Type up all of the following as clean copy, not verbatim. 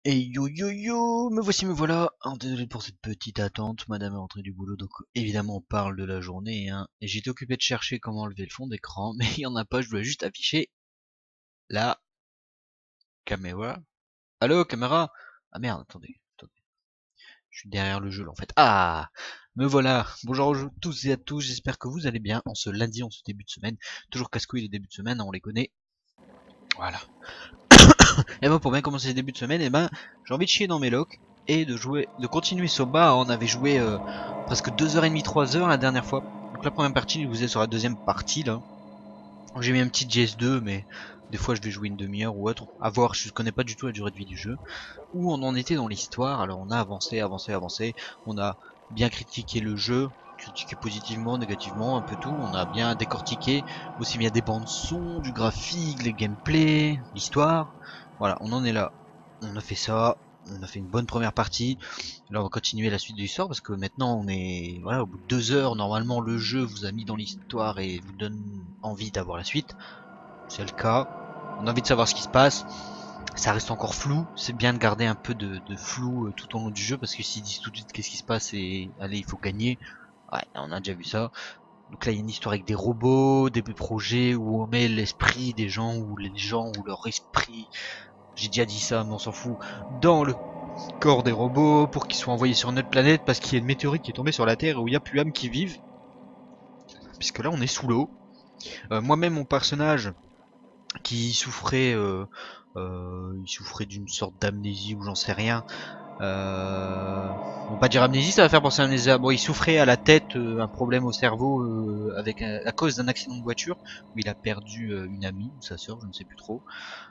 Et yo yo yo, me voici, me voilà. Alors, désolé pour cette petite attente, madame est rentrée du boulot, donc évidemment on parle de la journée, hein. Et j'étais occupé de chercher comment enlever le fond d'écran, mais il y en a pas, je voulais juste afficher la caméra. Allô, caméra? Ah merde, attendez, je suis derrière le jeu là en fait. Ah, me voilà. Bonjour à tous et à tous, j'espère que vous allez bien en ce lundi, en ce début de semaine. Toujours casse-couille les débuts de semaine, hein, on les connaît. Voilà. Et ben pour bien commencer ce début de semaine, et ben j'ai envie de chier dans mes locks et de continuer Soba. On avait joué presque 2h30, 3h la dernière fois. Donc la première partie, vous êtes sur la deuxième partie là. J'ai mis un petit GS2, mais des fois je vais jouer une demi-heure ou autre. À voir, je connais pas du tout la durée de vie du jeu. Où on en était dans l'histoire. Alors on a avancé. On a bien critiqué le jeu, critiqué positivement, négativement, un peu tout. On a bien décortiqué aussi bien des bandes son, du graphique, les gameplays, l'histoire. Voilà, on en est là. On a fait ça. On a fait une bonne première partie. Là, on va continuer la suite de l'histoire parce que maintenant, on est voilà au bout de 2 heures. Normalement, le jeu vous a mis dans l'histoire et vous donne envie d'avoir la suite. C'est le cas. On a envie de savoir ce qui se passe. Ça reste encore flou. C'est bien de garder un peu de flou tout au long du jeu parce que s'ils disent tout de suite qu'est-ce qui se passe et allez, il faut gagner. Ouais, on a déjà vu ça. Donc là, il y a une histoire avec des robots, des projets où on met l'esprit des gens ou les gens ou leur esprit. J'ai déjà dit ça, mais on s'en fout. Dans le corps des robots pour qu'ils soient envoyés sur notre planète parce qu'il y a une météorite qui est tombée sur la Terre où il n'y a plus âmes qui vivent. Puisque là, on est sous l'eau. Moi-même, mon personnage qui souffrait, il souffrait d'une sorte d'amnésie ou j'en sais rien. On va pas dire amnésie, ça va faire penser à amnésie. Bon, il souffrait à la tête, un problème au cerveau à cause d'un accident de voiture où il a perdu une amie ou sa sœur, je ne sais plus trop.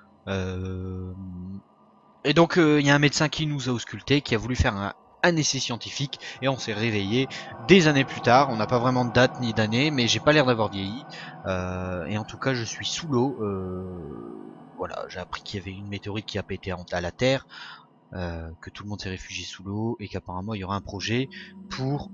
Et donc il y a un médecin qui nous a ausculté, qui a voulu faire un essai scientifique et on s'est réveillé des années plus tard. On n'a pas vraiment de date ni d'année, mais j'ai pas l'air d'avoir vieilli. Et en tout cas, je suis sous l'eau. Voilà, j'ai appris qu'il y avait une météorite qui a pété à la Terre, que tout le monde s'est réfugié sous l'eau et qu'apparemment il y aura un projet pour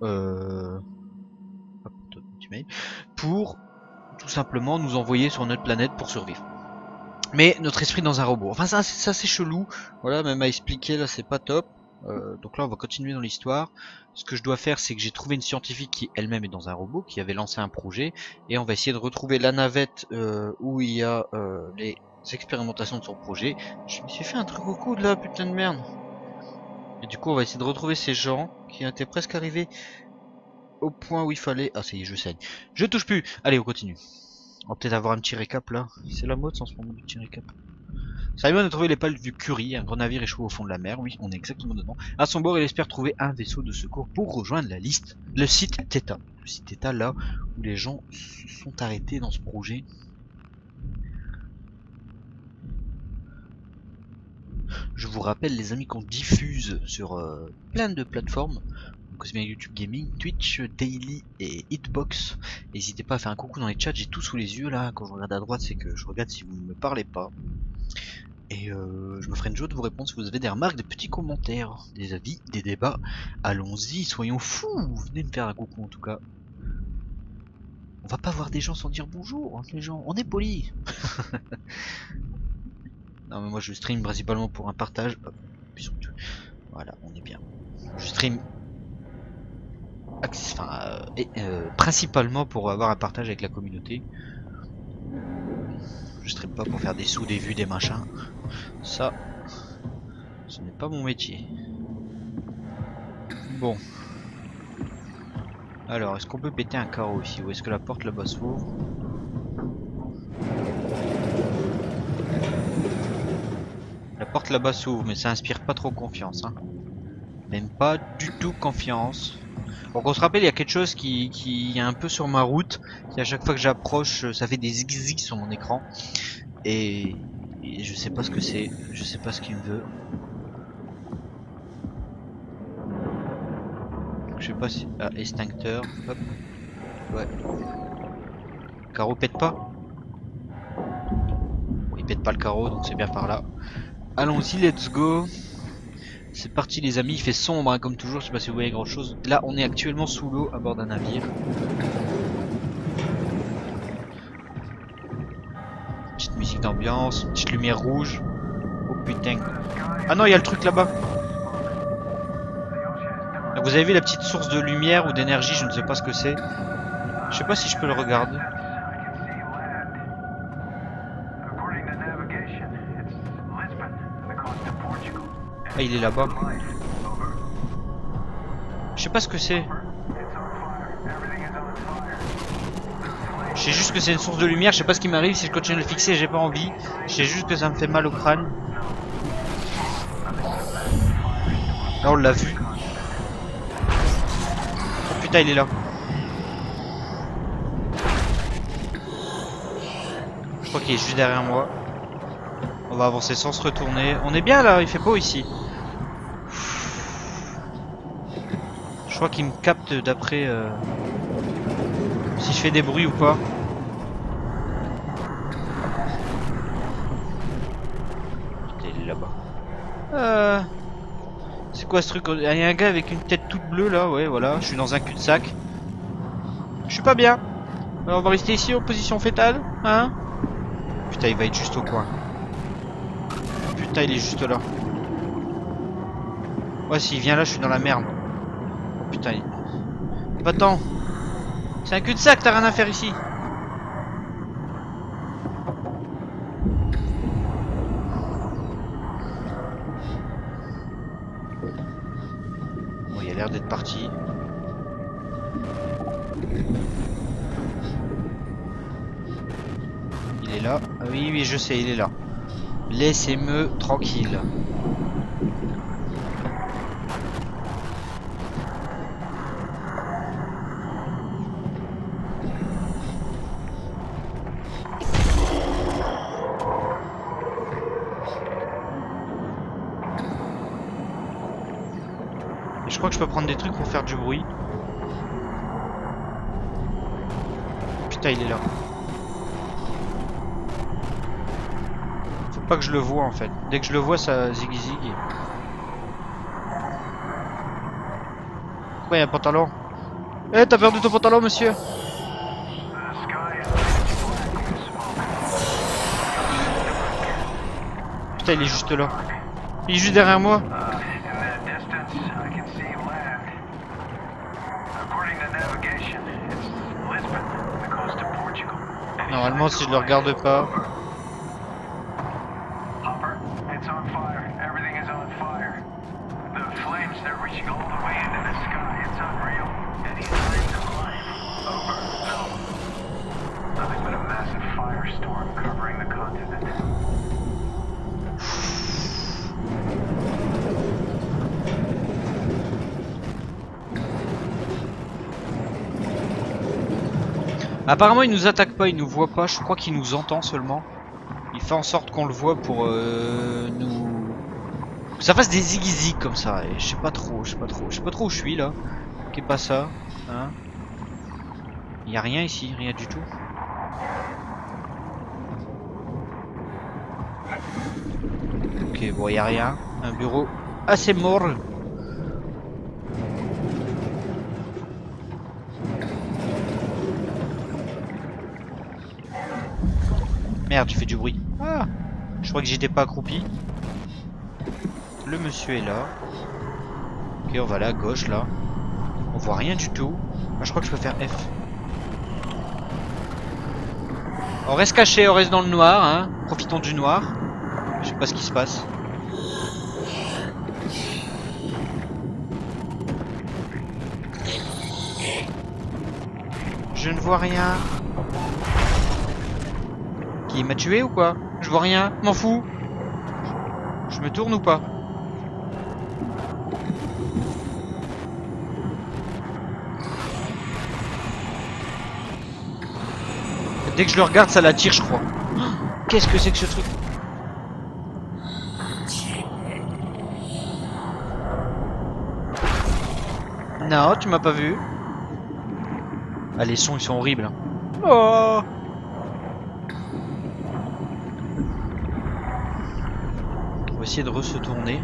pour tout simplement nous envoyer sur notre planète pour survivre. Mais notre esprit dans un robot. Enfin ça c'est chelou. Voilà, même à expliquer là c'est pas top. Donc là on va continuer dans l'histoire. Ce que je dois faire c'est que j'ai trouvé une scientifique qui elle-même est dans un robot, qui avait lancé un projet. Et on va essayer de retrouver la navette où il y a les expérimentations de son projet. Je me suis fait un truc au coude là, putain de merde. Et du coup on va essayer de retrouver ces gens qui étaient presque arrivés au point où il fallait. Ah ça y est, je saigne. Je touche plus. Allez, on continue. On va peut-être avoir un petit récap là. C'est la mode en ce moment, le petit récap. Simon a trouvé les pales du Curie, un grand navire échoué au fond de la mer. Oui, on est exactement dedans. À son bord, il espère trouver un vaisseau de secours pour rejoindre le site Theta. Le site Theta, là où les gens se sont arrêtés dans ce projet. Je vous rappelle, les amis, qu'on diffuse sur plein de plateformes. Donc c'est bien YouTube Gaming, Twitch, Daily et Hitbox. N'hésitez pas à faire un coucou dans les chats, j'ai tout sous les yeux là. Quand je regarde à droite, c'est que je regarde si vous ne me parlez pas. Et je me ferai une joie de vous répondre si vous avez des remarques, des petits commentaires, des avis, des débats. Allons-y, soyons fous. Venez me faire un coucou en tout cas. On va pas voir des gens sans dire bonjour, hein, les gens. On est polis. Non mais moi je stream principalement pour un partage. Hop, voilà, on est bien. Je stream principalement pour avoir un partage avec la communauté. Je stream pas pour faire des sous, des vues, des machins. Ça, ce n'est pas mon métier. Bon. Alors, est-ce qu'on peut péter un carreau ici? Ou est-ce que la porte là-bas s'ouvre? La porte là-bas s'ouvre, mais ça inspire pas trop confiance. Hein. Même pas du tout confiance. Donc on se rappelle, il y a quelque chose qui est un peu sur ma route. Qui à chaque fois que j'approche, ça fait des zigzags sur mon écran. Et je sais pas ce que c'est. Je sais pas ce qu'il me veut. Je sais pas si... Ah, extincteur. Hop. Ouais. Carreau pète pas? Bon, il pète pas le carreau, donc c'est bien par là. Allons-y, let's go. C'est parti les amis, il fait sombre hein, comme toujours, je sais pas si vous voyez grand chose. Là on est actuellement sous l'eau à bord d'un navire. Petite musique d'ambiance, petite lumière rouge. Oh putain. Ah non, il y a le truc là-bas. Vous avez vu la petite source de lumière ou d'énergie, je ne sais pas ce que c'est. Je sais pas si je peux le regarder. Ah, il est là-bas. Je sais pas ce que c'est. Je sais juste que c'est une source de lumière, je sais pas ce qui m'arrive si je continue de le fixer, j'ai pas envie. Je sais juste que ça me fait mal au crâne. Là on l'a vu. Oh putain, il est là. Je crois qu'il est juste derrière moi. On va avancer sans se retourner. On est bien là, il fait beau ici. Je crois qu'il me capte d'après si je fais des bruits ou pas. Il est là-bas. C'est quoi ce truc? Il y a un gars avec une tête toute bleue là, ouais voilà. Je suis dans un cul-de-sac. Je suis pas bien. Alors on va rester ici en position fétale, hein? Putain, il va être juste au coin. Putain, il est juste là. Ouais, s'il vient là, je suis dans la merde. Oh putain, va-t'en. C'est un cul-de-sac, t'as rien à faire ici. Bon, il a l'air d'être parti. Il est là. Ah oui, oui, je sais, il est là. Laissez-moi tranquille. Je crois que je peux prendre des trucs pour faire du bruit. Putain, il est là. Faut pas que je le vois en fait. Dès que je le vois, ça zig zig. Pourquoi il y a un pantalon? Eh, t'as perdu ton pantalon, monsieur? Putain, il est juste là. Il est juste derrière moi. Normalement, si je le regarde pas. Apparemment, il nous attaque pas, il nous voit pas. Je crois qu'il nous entend seulement. Il fait en sorte qu'on le voit pour nous... Que ça fasse des ziggy comme ça. Et je sais pas trop, je sais pas trop où je suis là. Qu'est pas ça, hein? Il y a rien ici, rien du tout. Ok, bon, il y a rien. Un bureau assez mort. Merde, tu fais du bruit. Ah, je crois que j'étais pas accroupi. Le monsieur est là. Ok, on va là, à gauche, là. On voit rien du tout. Ah, je crois que je peux faire F. On reste caché, on reste dans le noir, hein. Profitons du noir. Je sais pas ce qui se passe. Je ne vois rien. Qui m'a tué ou quoi? Je vois rien, m'en fous. Je me tourne ou pas? Dès que je le regarde, ça l'attire, je crois. Qu'est-ce que c'est que ce truc? Non, tu m'as pas vu. Ah, les sons, ils sont horribles. Hein. Oh! On va essayer de se tourner.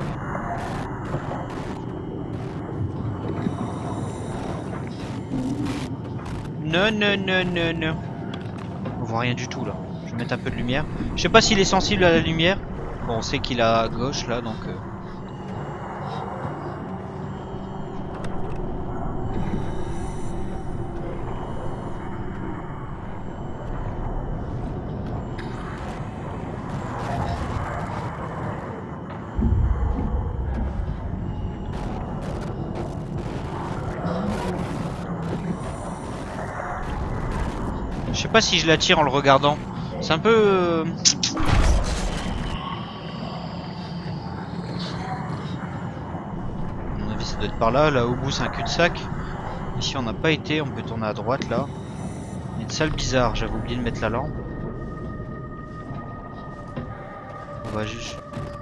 Non, non, non, non, non. On voit rien du tout là. Je vais mettre un peu de lumière. Je sais pas s'il est sensible à la lumière. Bon, on sait qu'il est à gauche là, donc... Je sais pas si je la tire en le regardant. C'est un peu... À mon avis ça doit être par là. Là au bout c'est un cul-de-sac. Ici on n'a pas été. On peut tourner à droite là. Il y a une salle bizarre. J'avais oublié de mettre la lampe. On va juste...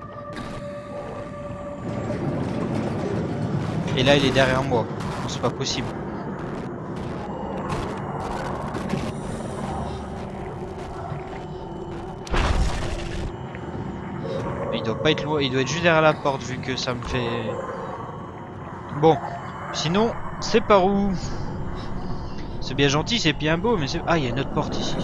Et là il est derrière moi. Non, c'est pas possible. Il doit pas être loin, il doit être juste derrière la porte vu que ça me fait... Bon, sinon, c'est par où? C'est bien gentil, c'est bien beau, mais c'est... Ah, il y a une autre porte ici.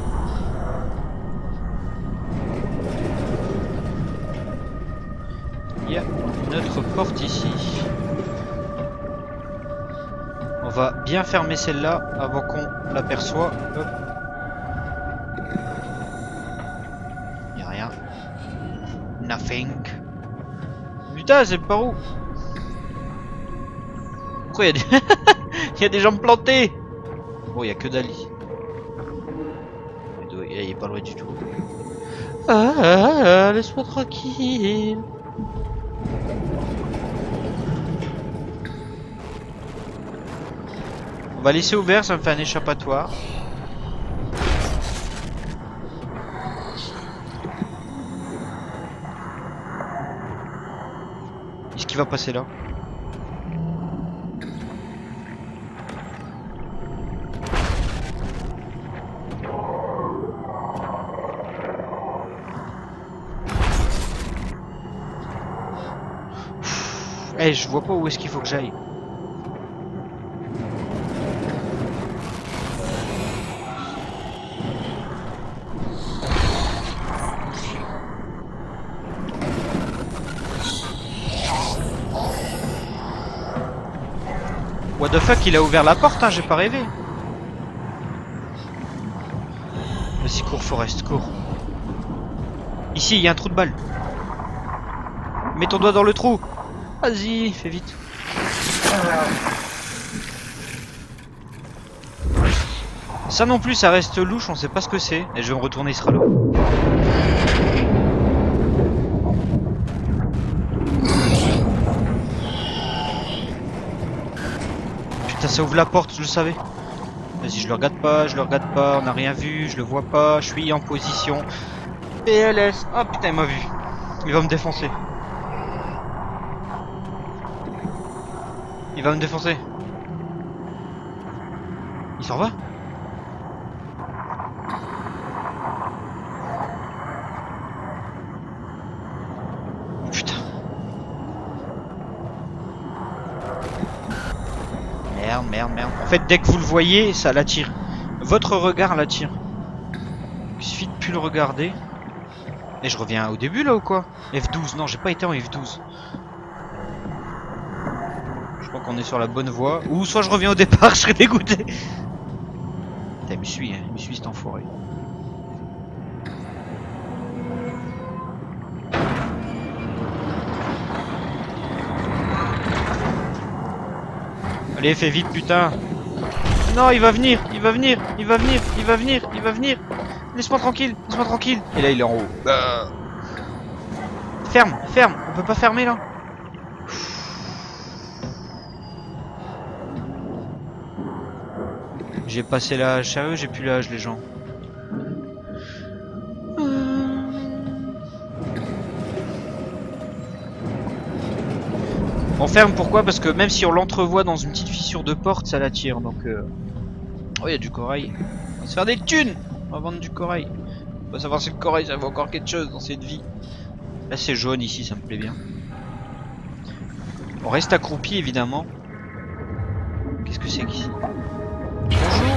Il y a une autre porte ici. On va bien fermer celle-là avant qu'on l'aperçoive. Hop. Il y a rien. Nothing. Putain, c'est par où? Pourquoi il y a des... il y a des jambes plantées? Bon, il y a que Dali. Il est pas loin du tout. Laisse-moi tranquille. On va laisser ouvert, ça me fait un échappatoire. Qu'est-ce qui va passer là? Eh, je vois pas où est-ce qu'il faut que j'aille. What the fuck, il a ouvert la porte, hein, j'ai pas rêvé. Vas-y, cours, Forest, cours. Ici, il y a un trou de balle. Mets ton doigt dans le trou. Vas-y, fais vite. Ça non plus, ça reste louche, on sait pas ce que c'est. Et je vais me retourner, il sera là. Putain, ça ouvre la porte, je le savais. Vas-y, je le regarde pas, on n'a rien vu, je le vois pas, je suis en position. PLS. Oh putain, il m'a vu. Il va me défoncer. Il va me défoncer. Il s'en va? Putain. Merde, merde, merde. En fait, dès que vous le voyez, ça l'attire. Votre regard l'attire. Il suffit de plus le regarder. Et je reviens au début là ou quoi? F12, non, j'ai pas été en F12. Je crois qu'on est sur la bonne voie. Ou soit je reviens au départ, je serais dégoûté. Putain, il me suit, hein. Il me suit cet enfoiré. Allez, fais vite, putain. Non, il va venir, il va venir, il va venir, il va venir, il va venir. Laisse-moi tranquille, laisse-moi tranquille. Et là, il est en haut. Ferme, ferme. On peut pas fermer là. J'ai passé l'âge, sérieux, j'ai plus l'âge, les gens. On ferme, pourquoi? Parce que même si on l'entrevoit dans une petite fissure de porte, ça l'attire, donc... Oh, il y a du corail. On va se faire des thunes. On va vendre du corail. On va savoir si le corail, ça vaut encore quelque chose dans cette vie. Là, c'est jaune, ici, ça me plaît bien. On reste accroupi, évidemment. Qu'est-ce que c'est qu'ici? Bonjour.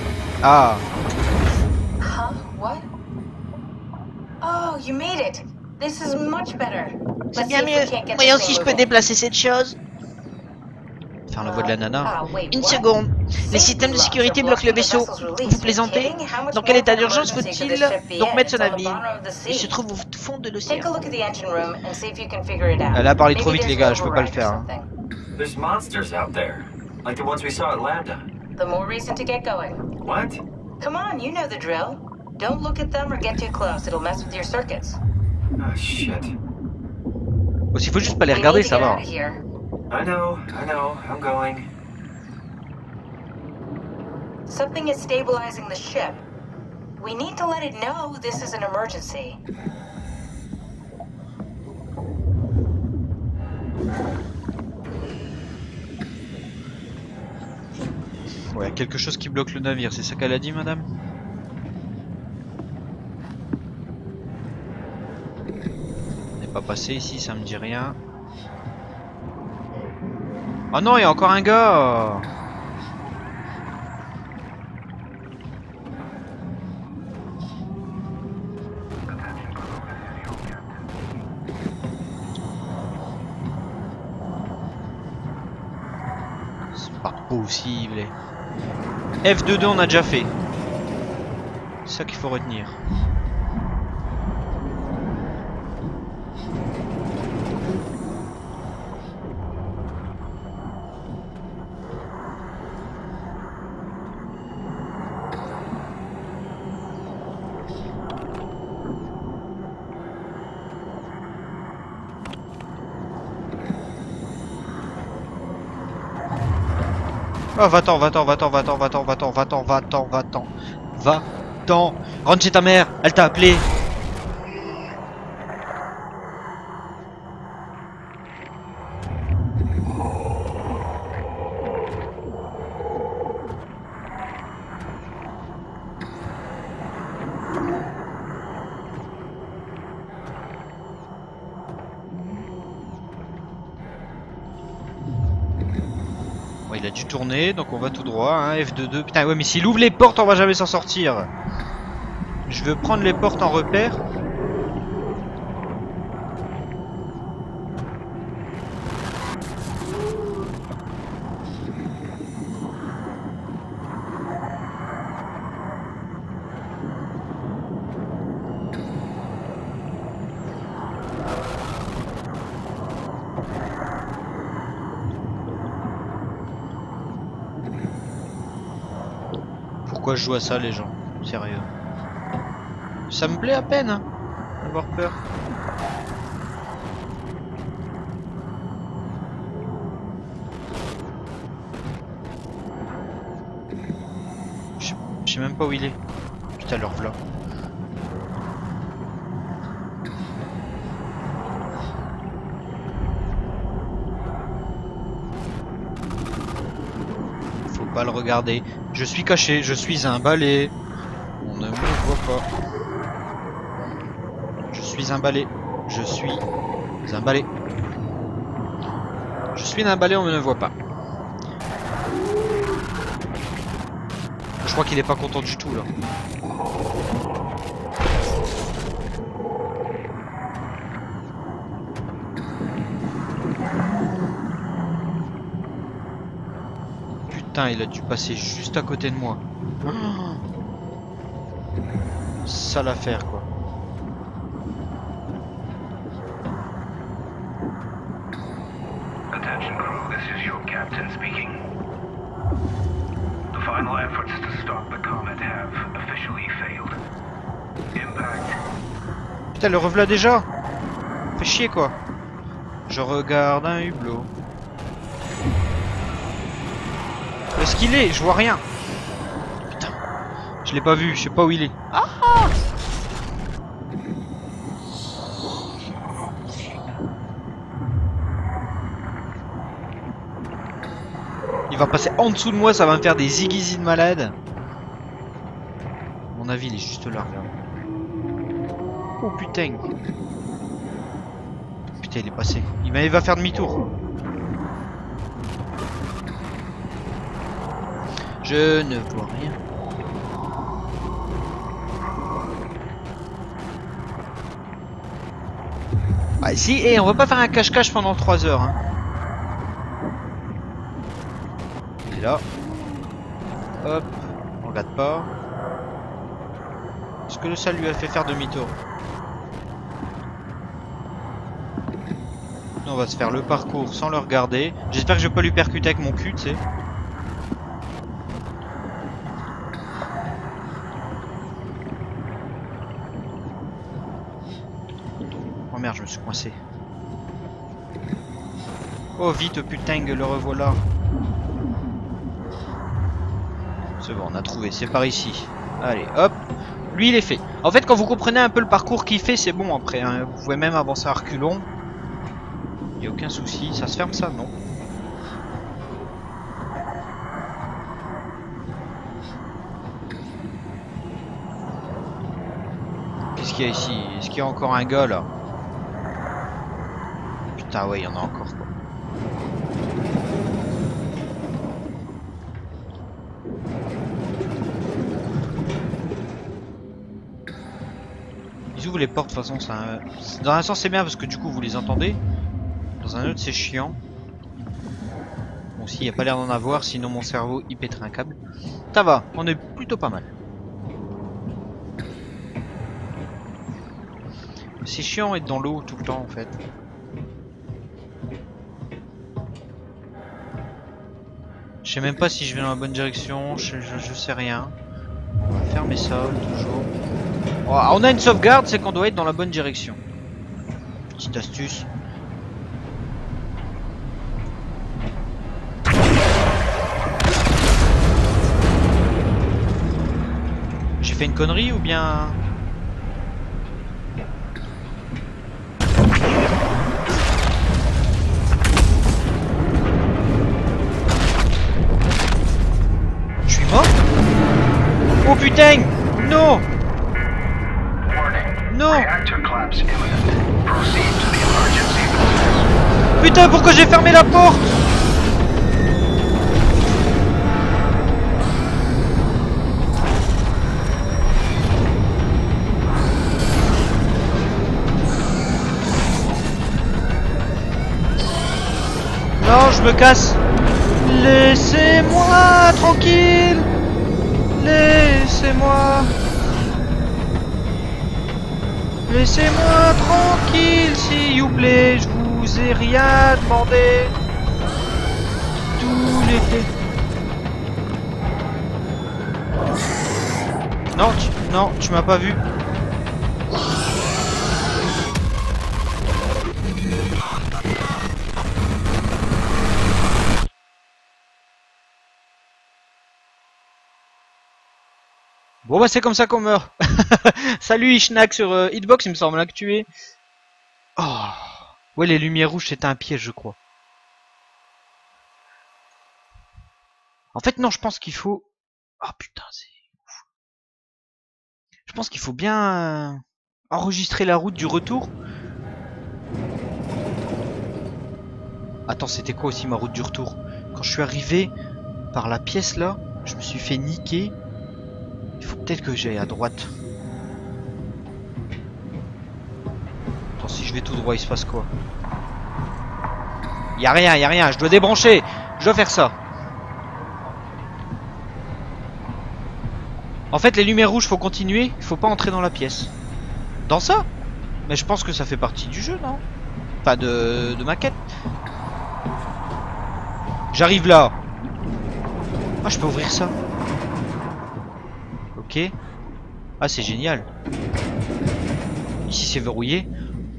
Ah. Huh? What? Oh, you made it. C'est bien mieux. Voyons si je peux déplacer cette chose. Faire la voix de la nana. Une seconde. Les systèmes de sécurité bloquent le vaisseau. Vous plaisantez? Dans quel état d'urgence faut-il donc mettre ce navire? Il se trouve au fond de l'océan. Elle a parlé trop vite, les gars, je peux pas le faire. Hein. There's monsters out there, like the ones we saw at Lambda. The more reason to get going. What? Come on, you know the drill. Don't look at them or get too close, it'll mess with your circuits. Oh shit. Bon, s'il faut juste pas les regarder, ça va. I know, I'm going. Something is stabilizing the ship. We need to let it know this is an emergency. Ouais, quelque chose qui bloque le navire, c'est ça qu'elle a dit, madame? On n'est pas passé ici, ça me dit rien. Oh non, il y a encore un gars! C'est pas possible. F22 on a déjà fait. C'est ça qu'il faut retenir. Oh, va-t'en, va-t'en, va-t'en, va-t'en, va-t'en, va-t'en, va-t'en, va-t'en, va-t'en, va-t'en. Rentre chez ta mère, elle t'a appelé. Il a dû tourner, donc on va tout droit, hein, F22. Putain, ouais, mais s'il ouvre les portes, on va jamais s'en sortir. Je veux prendre les portes en repère. Pourquoi je joue à ça, les gens? Sérieux. Ça me plaît à peine, hein, d'avoir peur. Je sais même pas où il est. Putain, leur v'là. Faut pas le regarder. Je suis caché, je suis un balai. On ne me voit pas. Je suis un balai. Je suis un balai. Je suis un balai, on ne me voit pas. Je crois qu'il est pas content du tout là. Putain, il a dû passer juste à côté de moi. Sale affaire quoi. Attention crew, this is your captain speaking. The final efforts to stop the comet have officially failed. Impact. Putain, le revoilà déjà. Fait chier quoi. Je regarde un hublot. Où est-ce qu'il est? Je vois rien. Putain. Je l'ai pas vu, je sais pas où il est. Ah! Il va passer en dessous de moi, ça va me faire des zigizis de malade. À mon avis, il est juste là, regarde. Oh putain. Putain, il est passé. Il va faire demi-tour. Je ne vois rien. Ah si, et on va pas faire un cache-cache pendant 3 heures. Hein. Il est là. Hop, on regarde pas. Est-ce que ça lui a fait faire demi-tour? On va se faire le parcours sans le regarder. J'espère que je vais pas lui percuter avec mon cul, tu sais. Oh merde, je me suis coincé. Oh vite, putain, le revoilà. C'est bon, on a trouvé, c'est par ici. Allez, hop. Lui, il est fait. En fait, quand vous comprenez un peu le parcours qu'il fait, c'est bon après. Hein. Vous pouvez même avancer à reculons. Il n'y a aucun souci. Ça se ferme ça? Non. Qu'est-ce qu'il y a ici? Est-ce qu'il y a encore un gars là? Putain, ouais, il y en a encore quoi. Ils ouvrent les portes de toute façon. Dans un sens, c'est bien parce que du coup, vous les entendez. Dans un autre, c'est chiant. Bon, si, il n'y a pas l'air d'en avoir, sinon mon cerveau il pèterait un câble. Ça va, on est plutôt pas mal. C'est chiant être dans l'eau tout le temps en fait. Je sais même pas si je vais dans la bonne direction, je sais rien. On va fermer ça toujours. Oh, on a une sauvegarde, c'est qu'on doit être dans la bonne direction. Petite astuce. J'ai fait une connerie ou bien... Je suis mort? Oh putain! Non! Non! Putain, pourquoi j'ai fermé la porte? Non, je me casse. Laissez-moi tranquille. Laissez-moi. Laissez-moi tranquille, s'il vous plaît. Je vous ai rien demandé. Tout l'été. Non, tu m'as pas vu. Bon bah c'est comme ça qu'on meurt. Salut Ishnak sur Hitbox, il me semble là que tu es. Oh. Ouais, les lumières rouges c'était un piège je crois. En fait non, je pense qu'il faut... Oh putain, c'est... Je pense qu'il faut bien enregistrer la route du retour. Attends, c'était quoi aussi ma route du retour? Quand je suis arrivé par la pièce là, je me suis fait niquer. Il faut peut-être que j'aille à droite. Attends, si je vais tout droit, il se passe quoi? Y'a rien, je dois débrancher. Je dois faire ça. En fait, les lumières rouges, faut continuer. Il faut pas entrer dans la pièce. Dans ça? Mais je pense que ça fait partie du jeu, non? Enfin, de ma quête. J'arrive là. Ah, je peux ouvrir ça. Ok. Ah, c'est génial. Ici, c'est verrouillé.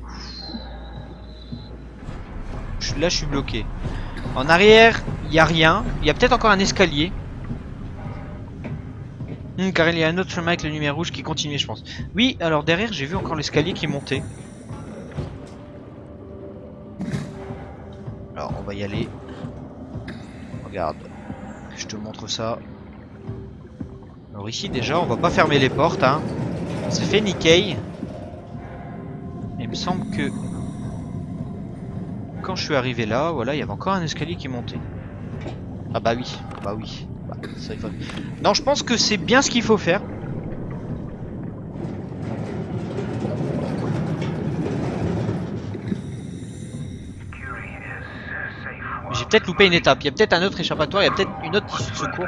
Là, je suis bloqué. En arrière, il n'y a rien. Il y a peut-être encore un escalier. Car il y a un autre chemin avec la lumière rouge qui continue, je pense. Oui, alors derrière, j'ai vu encore l'escalier qui montait. Alors, on va y aller. Regarde. Je te montre ça. Alors ici, déjà, on va pas fermer les portes, hein. On s'est fait niquer. Il me semble que... Quand je suis arrivé là, voilà, il y avait encore un escalier qui montait. Ah bah oui, bah oui. Bah, ça, il faut... Non, je pense que c'est bien ce qu'il faut faire. peut-être loupé une étape. Il y a peut-être un autre échappatoire, il y a peut-être une autre issue de secours.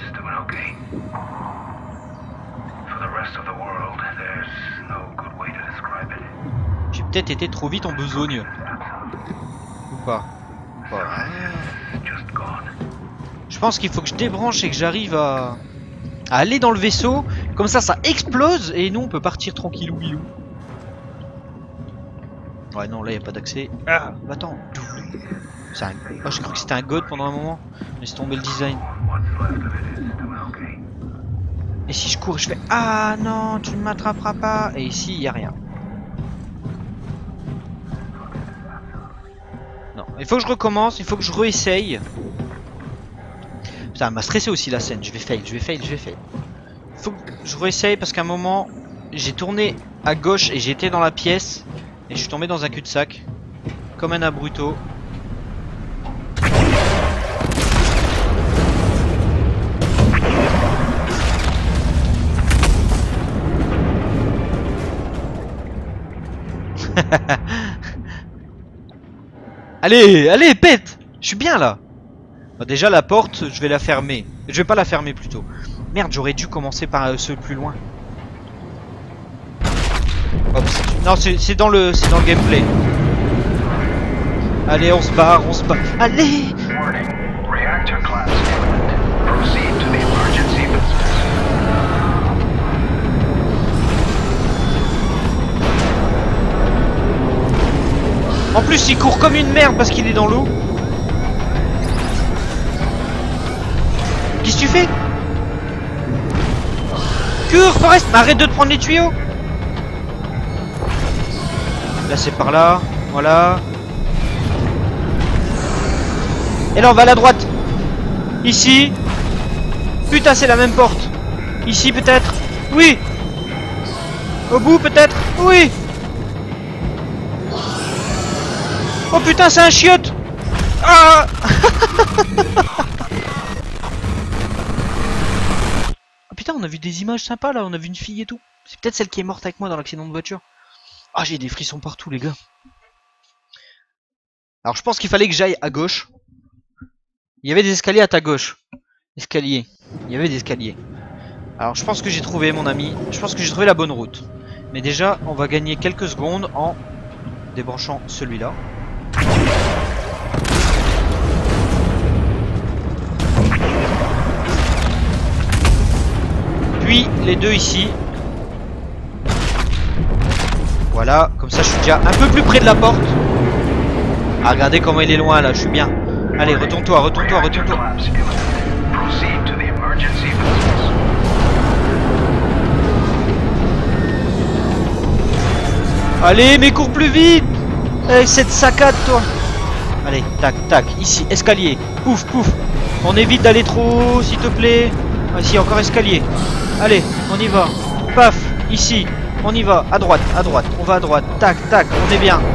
J'ai peut-être été trop vite en besogne. Ou pas. Je pense qu'il faut que je débranche et que j'arrive à aller dans le vaisseau. Comme ça explose et nous on peut partir tranquillou bilou. Ouais non là y a pas d'accès. Ah attends. Oh, j'ai cru que c'était un god pendant un moment. Laisse tomber le design. Et si je cours je fais ah non tu ne m'attraperas pas. Et ici il y a rien. Non, il faut que je recommence, il faut que je réessaye. Putain, elle m'a stressé aussi la scène, je vais fail. Faut que je réessaye parce qu'à un moment, j'ai tourné à gauche et j'étais dans la pièce. Et je suis tombé dans un cul-de-sac. Comme un abruto. Allez, pète! Je suis bien là. Bah, déjà la porte, je vais la fermer. Je vais pas la fermer plutôt. Merde, j'aurais dû commencer par ceux plus loin. Hop, non, c'est dans le gameplay. Allez, on se barre. Allez! Warning. Reactor collapse imminent. Proceed to the emergency business. En plus, il court comme une merde parce qu'il est dans l'eau. Qu'est-ce que tu fais? Cours, Forest! Mais arrête de te prendre les tuyaux! Là, c'est par là. Voilà. Et là, on va à la droite. Ici. Putain, c'est la même porte. Ici, peut-être. Oui. Au bout, peut-être. Oui. Oh putain, c'est un chiotte. Ah. Oh putain, on a vu des images sympas là, on a vu une fille et tout. C'est peut-être celle qui est morte avec moi dans l'accident de voiture. Ah, j'ai des frissons partout les gars. Alors je pense qu'il fallait que j'aille à gauche. Il y avait des escaliers à ta gauche. Escalier. Il y avait des escaliers. Alors je pense que j'ai trouvé mon ami. Je pense que j'ai trouvé la bonne route. Mais déjà, on va gagner quelques secondes en débranchant celui-là. Puis les deux ici. Voilà, comme ça je suis déjà un peu plus près de la porte. Ah, regardez comment il est loin là, je suis bien. Allez, retourne-toi. Allez, mais cours plus vite. Avec cette saccade, toi. Allez, tac, ici, escalier. Pouf. On évite d'aller trop haut, s'il te plaît. Ah, ici, encore escalier. Allez, on y va. Paf, ici, on y va. À droite, on va à droite. Tac, on est bien.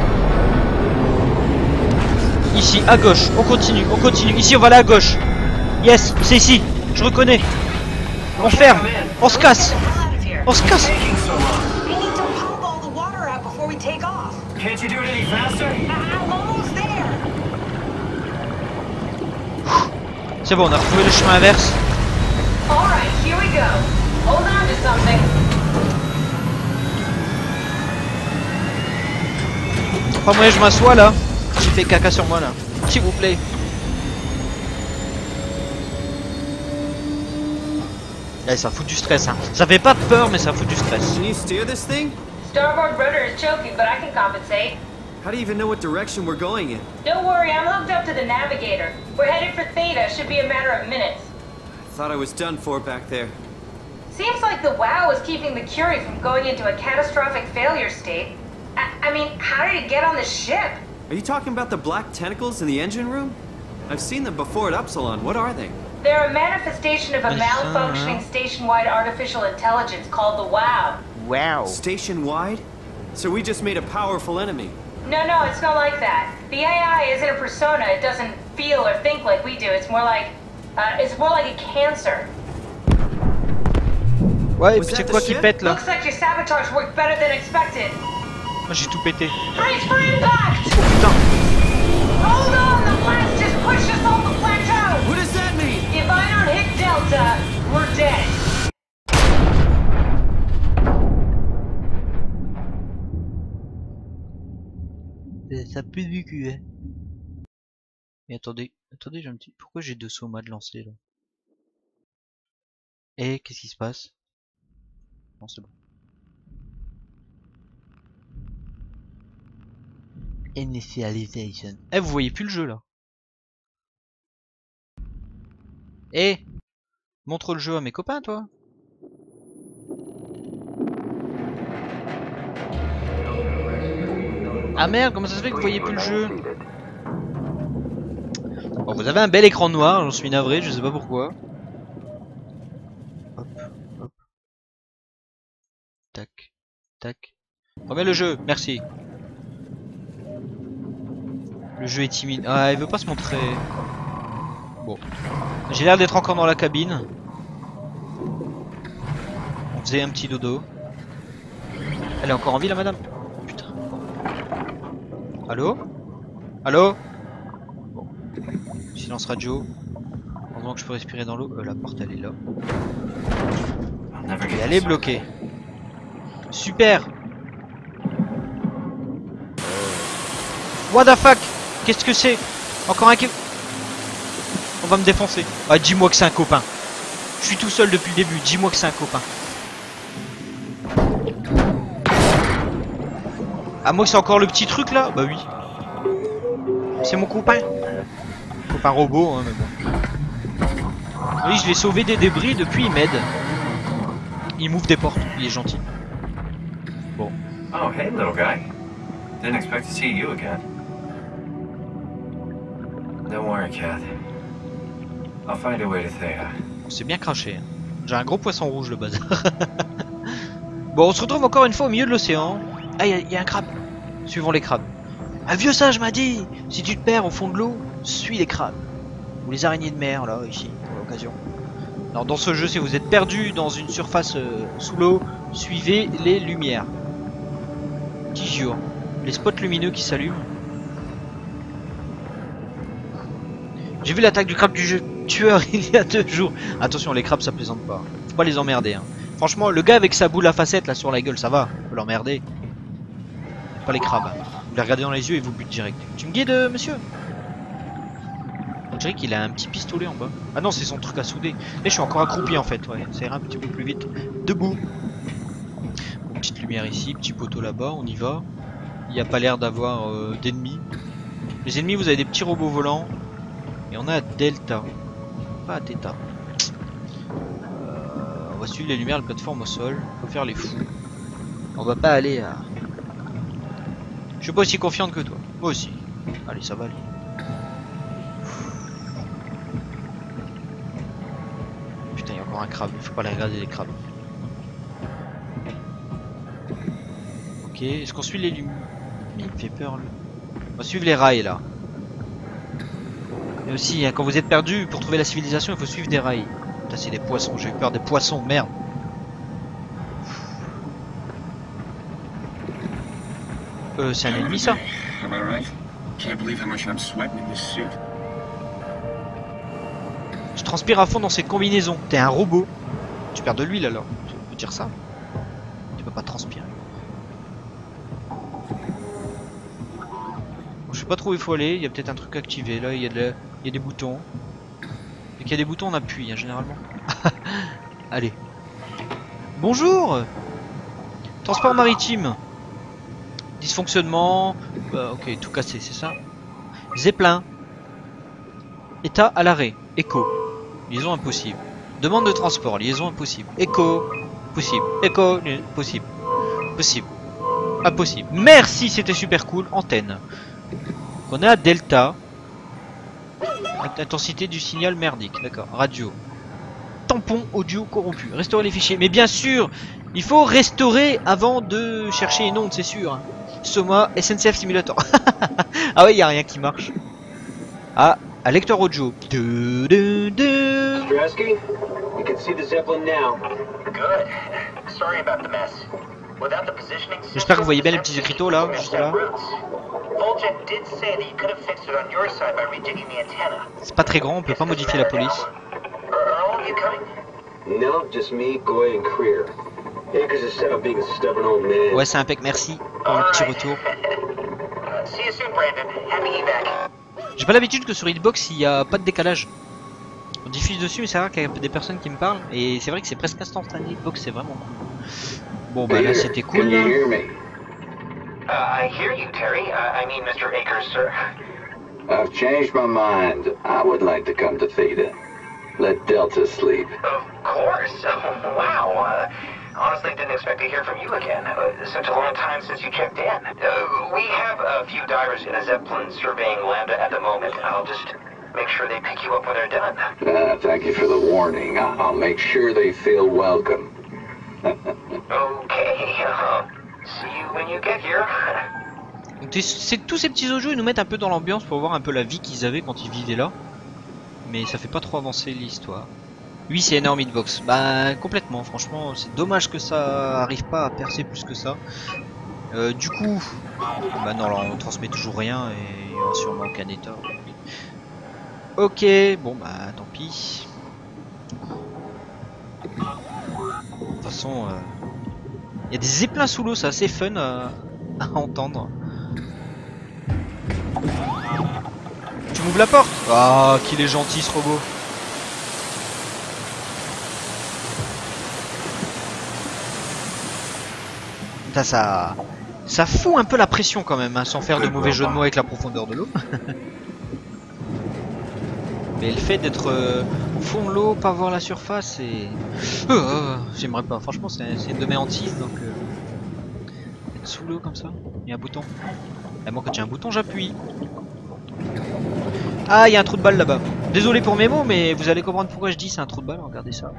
Ici, à gauche, on continue. Ici, on va aller à gauche. Yes, c'est ici, je reconnais. On ferme, on se casse. Can't you do it any faster? I'm almost there. C'est bon, on a retrouvé le chemin inverse. All right, here we go. Hold on to something. Pas moyen, je m'assois là. J'ai fait caca sur moi là. S'il vous plaît. Eh, ça fout du stress, hein. Ça fait pas de peur, mais ça fout du stress. Can you steer this thing? Starboard rudder is choking, but I can compensate. How do you even know what direction we're going in? Don't worry, I'm hooked up to the navigator. We're headed for Theta. Should be a matter of minutes. I thought I was done for back there. Seems like the WoW is keeping the Curie from going into a catastrophic failure state. I mean, how did it get on the ship? Are you talking about the black tentacles in the engine room? I've seen them before at Upsilon. What are they? They're a manifestation of a malfunctioning station-wide artificial intelligence called the WoW. Wow. Station-wide? So we just made a powerful enemy. No, it's not like that. The AI isn't a persona. It doesn't feel or think like we do. It's more like a cancer. Ouais, et puis c'est quoi qui pète là? Looks like your sabotage worked better than expected. Moi j'ai tout pété. Brace for impact! Oh putain. Hold on, the blast just pushed us Ça pue du cul, hein. Mais attendez, j'ai un petit... Pourquoi j'ai 2 somas de lancer, là? Et qu'est-ce qui se passe? Non, c'est bon. Initialization. Eh, vous voyez plus le jeu, là? Eh, montre le jeu à mes copains, toi. Ah merde, comment ça se fait que vous voyez plus le jeu? Bon, vous avez un bel écran noir, j'en suis navré, je sais pas pourquoi. Hop, hop. Tac, tac. Remets le jeu, merci. Le jeu est timide. Ah, il veut pas se montrer. Bon. J'ai l'air d'être encore dans la cabine. On faisait un petit dodo. Elle est encore en vie, la madame? Putain. Allô? Allô? Bon. Silence radio. Pendant que je peux respirer dans l'eau. La porte, elle est là. Et elle est bloquée. Super! What the fuck? Qu'est-ce que c'est? Encore un qui... On va me défoncer. Ah, dis-moi que c'est un copain. Je suis tout seul depuis le début. Dis-moi que c'est un copain. Ah, moi que c'est encore le petit truc là? Bah oui. C'est mon copain. Copain robot, hein, mais bon. Oui, je l'ai sauvé des débris, depuis il m'aide. Il m'ouvre des portes, il est gentil. Bon. Oh, hey, little guy. Didn't expect to see you again. Don't worry, Cat. I'll find a way to Thea. On s'est bien craché. Hein. J'ai un gros poisson rouge, le bazar. Bon, on se retrouve encore une fois au milieu de l'océan. Ah, il y a un crabe. Suivons les crabes. Un vieux sage m'a dit, si tu te perds au fond de l'eau, suis les crabes. Ou les araignées de mer, là, ici, pour l'occasion. Alors, dans ce jeu, si vous êtes perdu dans une surface sous l'eau, suivez les lumières. 10 jours. Les spots lumineux qui s'allument. J'ai vu l'attaque du crabe du jeu tueur il y a 2 jours. Attention, les crabes ça plaisante pas. Faut pas les emmerder. Hein. Franchement, le gars avec sa boule à facettes là sur la gueule, ça va. Faut l'emmerder. Pas les crabes. Vous les regardez dans les yeux et vous butent direct. Tu me guides, monsieur? On dirait qu'il a un petit pistolet en bas. Ah non, c'est son truc à souder. Et je suis encore accroupi en fait. Ouais, ça ira un petit peu plus vite. Debout. Bon, petite lumière ici, petit poteau là-bas. On y va. Il n'y a pas l'air d'avoir d'ennemis. Les ennemis, vous avez des petits robots volants. Et on a Delta. Pas Theta. On va suivre les lumières de plateforme au sol. Faut faire les fous. On va pas aller à... Je suis pas aussi confiante que toi. Moi aussi. Allez, ça va aller. Putain, il y a encore un crabe. Faut pas les regarder les crabes. Ok, est-ce qu'on suit les lumières? Il me fait peur là. On va suivre les rails là. Et aussi, hein, quand vous êtes perdu, pour trouver la civilisation, il faut suivre des rails. Putain, c'est des poissons, j'ai eu peur des poissons, merde. C'est un ennemi ça? Je transpire à fond dans cette combinaison. T'es un robot. Tu perds de l'huile alors. Tu peux dire ça? Tu peux pas transpirer. Bon, je sais pas trop où il faut aller. Il y a peut-être un truc activé. Là, il y a des boutons. Et qu'il y a des boutons, on appuie hein, généralement. Allez. Bonjour. Transport maritime. Dysfonctionnement. Ok, tout cassé, c'est ça. Zeppelin. État à l'arrêt. Écho. Liaison impossible. Demande de transport. Liaison impossible. Écho. Possible. Écho. Possible. Possible. Impossible. Merci, c'était super cool. Antenne. On a Delta. Intensité du signal merdique. D'accord. Radio. Tampon audio corrompu. Restaurer les fichiers. Mais bien sûr, il faut restaurer avant de chercher une onde, c'est sûr. Hein. Soma, SNCF Simulator. Ah ouais, il n'y a rien qui marche. Ah, un lecteur audio. J'espère que vous voyez bien les petits écriteaux là, juste là. C'est pas très grand, on peut pas modifier la police. Ouais, c'est impec, merci pour le petit retour. J'ai pas l'habitude que sur Hitbox il y a pas de décalage. On diffuse dessus mais c'est rare qu'il y ait des personnes qui me parlent et c'est vrai que c'est presque instantané. Hitbox c'est vraiment cool. Bon bah là c'était cool. I hear you, Terry. I mean, Mr. Akers, sir. I've changed my mind. I would like to come to Theta. Let Delta sleep. Of course. Wow. Honestly, didn't expect to hear from you again. Such a long time since you checked in. We have a few divers in a Zeppelin surveying Lambda at the moment. I'll just make sure they pick you up when they're done. Thank you for the warning. I'll make sure they feel welcome. Okay. See you when you get here. Donc c'est tous ces petits audios ils nous mettent un peu dans l'ambiance pour voir un peu la vie qu'ils avaient quand ils vivaient là. Mais ça fait pas trop avancer l'histoire. Oui c'est énorme Hitbox. Bah complètement franchement c'est dommage que ça arrive pas à percer plus que ça. Du coup bah non là on transmet toujours rien et il y aura sûrement aucun état. Ok bon bah tant pis. De toute façon il y a des zeppelins sous l'eau c'est assez fun à entendre. Tu m'ouvres la porte? Ah, qu'il est gentil ce robot. Putain, ça fout un peu la pression quand même, hein, sans faire de mauvais jeu de mots avec la profondeur de l'eau. Mais le fait d'être au fond de l'eau, pas voir la surface, et j'aimerais pas. Franchement, c'est une de mes hantises, donc être sous l'eau comme ça. Il y a un bouton. Et moi, quand il y a un bouton, j'appuie. Ah, il y a un trou de balle là-bas. Désolé pour mes mots, mais vous allez comprendre pourquoi je dis c'est un trou de balle. Regardez ça.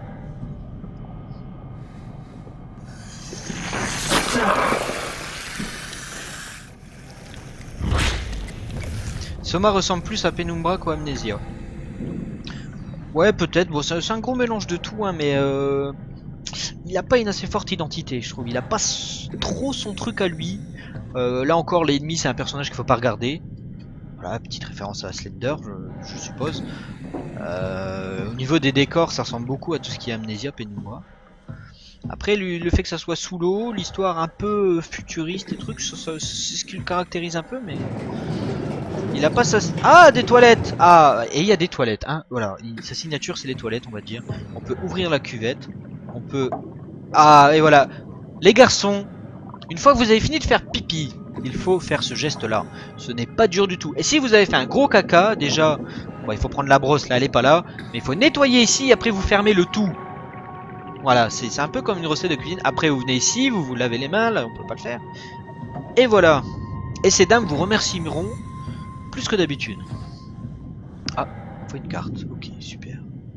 Soma ressemble plus à Penumbra qu'à Amnesia. Ouais, peut-être. Bon, c'est un gros mélange de tout, hein, mais il a pas une assez forte identité, je trouve. Il a pas trop son truc à lui. Là encore, l'ennemi, c'est un personnage qu'il faut pas regarder. Voilà, petite référence à Slender, je suppose. Au niveau des décors, ça ressemble beaucoup à tout ce qui est Amnesia, Penumbra. Après, le fait que ça soit sous l'eau, l'histoire un peu futuriste et trucs, c'est ce qui le caractérise un peu, mais... Il a pas sa... Ah, des toilettes! Ah, et il y a des toilettes, hein, voilà. Sa signature, c'est les toilettes, on va dire. On peut ouvrir la cuvette, on peut... Ah, et voilà. Les garçons, une fois que vous avez fini de faire pipi, il faut faire ce geste là, ce n'est pas dur du tout. Et si vous avez fait un gros caca, déjà, bon, il faut prendre la brosse, là elle est pas là, mais il faut nettoyer ici, après vous fermez le tout. Voilà, c'est un peu comme une recette de cuisine. Après vous venez ici, vous vous lavez les mains, là on peut pas le faire. Et voilà. Et ces dames vous remercieront plus que d'habitude. Ah, faut une carte, ok, super.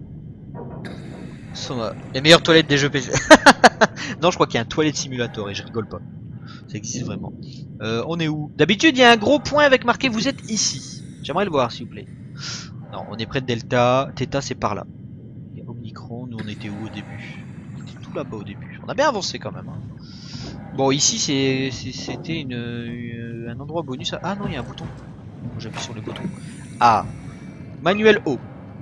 Soma, les meilleures toilettes des jeux PC. Non, je crois qu'il y a un toilette simulator et je rigole pas. Ça existe vraiment. On est où? D'habitude, il y a un gros point avec marqué vous êtes ici. J'aimerais le voir, s'il vous plaît. Non, on est près de Delta. Theta, c'est par là. Il y a Omicron. Nous, on était où au début? On était tout là-bas au début. On a bien avancé quand même. Hein. Bon, ici, c'était un endroit bonus. Ah non, il y a un bouton. J'appuie sur le bouton. Ah. Manuel O.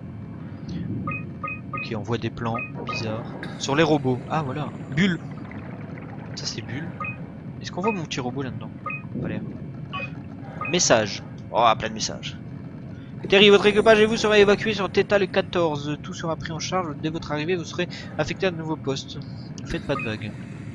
Ok, on voit des plans bizarres. Sur les robots. Ah, voilà. Bulle. Ça, c'est Bulle. Est-ce qu'on voit mon petit robot là-dedans? Pas l'air. Message. Oh, plein de messages. Terry, votre équipage et vous serez évacués sur Theta le 14. Tout sera pris en charge. Dès votre arrivée, vous serez affecté à de nouveaux postes. Faites pas de vagues.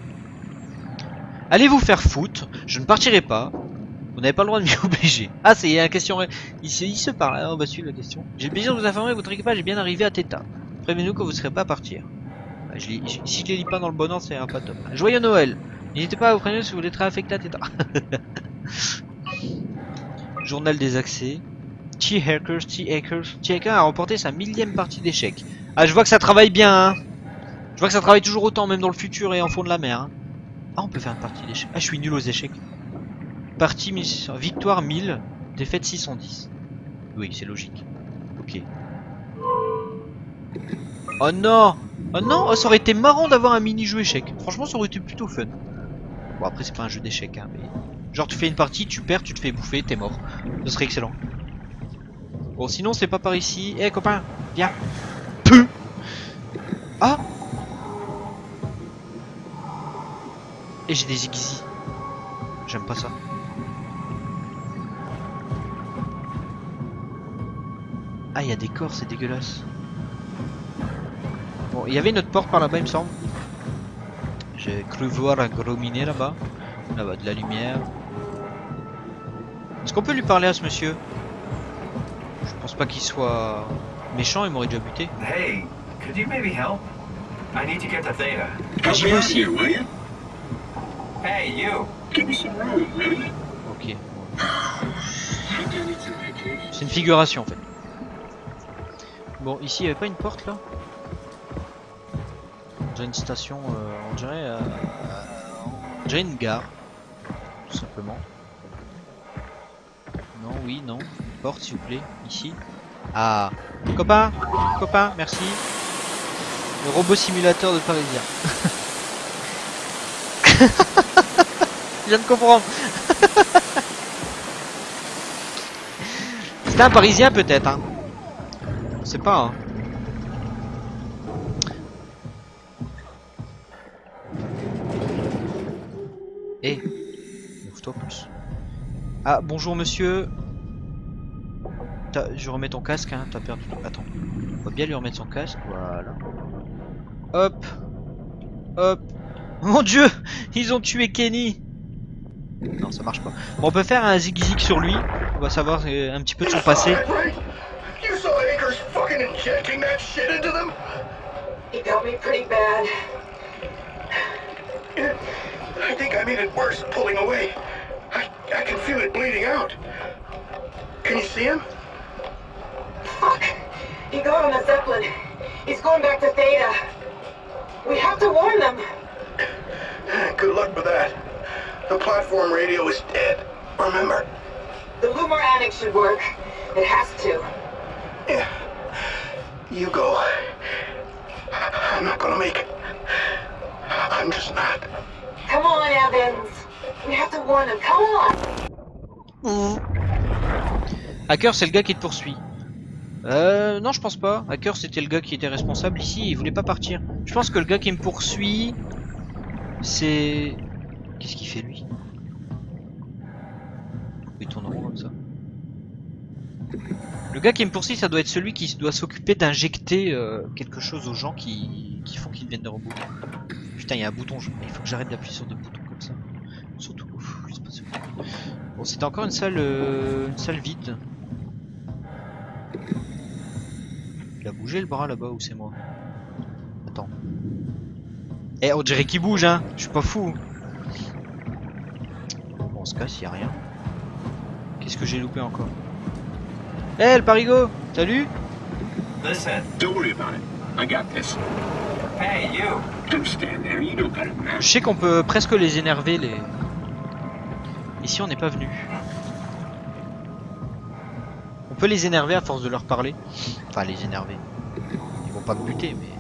Allez vous faire foutre. Je ne partirai pas. Vous n'avez pas le droit de m'y obliger. Ah, c'est une question. Il se parle. Alors, on va suivre la question. J'ai le plaisir de vous informer que votre équipage est bien arrivé à Theta. Prévenez-nous que vous ne serez pas à partir. Si je les lis pas dans le bon ordre, c'est pas top. Joyeux Noël. N'hésitez pas à vous prévenir si vous voulez être affecté à Theta. Journal des accès. T-Hacker a remporté sa 1000e partie d'échecs. Ah, je vois que ça travaille bien, hein. Je vois que ça travaille toujours autant, même dans le futur et en fond de la mer. Hein. Ah, on peut faire une partie d'échecs. Ah, je suis nul aux échecs. Partie victoire 1000, défaite 610. Oui, c'est logique. Ok. Oh non! Oh non! Oh, ça aurait été marrant d'avoir un mini-jeu échec. Franchement, ça aurait été plutôt fun. Bon, après, c'est pas un jeu d'échecs, hein, mais... Genre, tu fais une partie, tu perds, tu te fais bouffer, t'es mort. Ce serait excellent. Bon, sinon, c'est pas par ici. Eh, copain, viens. Peu. Ah! Et j'ai des aiguilles. J'aime pas ça. Ah, il y a des corps, c'est dégueulasse. Bon, il y avait une autre porte par là-bas, il me semble. J'ai cru voir un gros minet là-bas. Là-bas, de la lumière. Est-ce qu'on peut lui parler à ce monsieur? Je pense pas qu'il soit méchant, il m'aurait déjà buté. Hey, could you maybe help? I need to get to Theta. J'y vais aussi. Hey, you! Ok. C'est une figuration en fait. Bon, ici il n'y avait pas une porte là? On dirait une station, on dirait une gare. Tout simplement. Non, oui, non. Une porte s'il vous plaît, ici. Ah, copain, copain, merci. Le robot simulateur de Parisien. Je viens de comprendre. C'était un Parisien peut-être, hein. On sait pas, hein. Eh, ouvre-toi plus. Ah, bonjour monsieur. Je remets ton casque, hein. T'as perdu. Attends. On va bien lui remettre son casque. Voilà. Hop. Hop. Mon dieu, ils ont tué Kenny. Non, ça marche pas. Bon, on peut faire un zig-zig sur lui. On va savoir un petit peu de son passé. You saw Akers fucking injecting that shit into them? He got me pretty bad. I think I made it worse pulling away. I can feel it bleeding out. Can you see him? Fuck! He got on the Zeppelin. He's going back to Theta. We have to warn them. Good luck with that. The platform radio is dead. Remember? The Lumar Annex should work. It has to. Yeah. You go. I'm not gonna make it. I'm just not. Come on, Evans. We have to warn them. Come on. Hacker, c'est le gars qui te poursuit. Non, je pense pas. Hacker, c'était le gars qui était responsable ici. Il voulait pas partir. Je pense que le gars qui me poursuit, c'est... Qu'est-ce qu'il fait lui? Il tourne en rond comme ça. Le gars qui me poursuit, ça doit être celui qui doit s'occuper d'injecter quelque chose aux gens qui font qu'ils deviennent des robots. Putain, il y a un bouton. Il faut que j'arrête d'appuyer sur des boutons comme ça. Surtout. C'est pas sûr. Bon, c'était encore une salle vide. Il a bougé le bras là-bas ou c'est moi? Attends. Eh, on dirait qu'il bouge, hein. Je suis pas fou. Bon, on se casse, y a rien. Qu'est-ce que j'ai loupé encore? Eh, le parigo. Salut. Listen. Don't worry about it. I got this. Hey, you! Don't stand there. You know better than that. Je sais qu'on peut presque les énerver, les... Ici, on n'est pas venu. On peut les énerver à force de leur parler. Enfin, les énerver. Ils vont pas me buter, mais...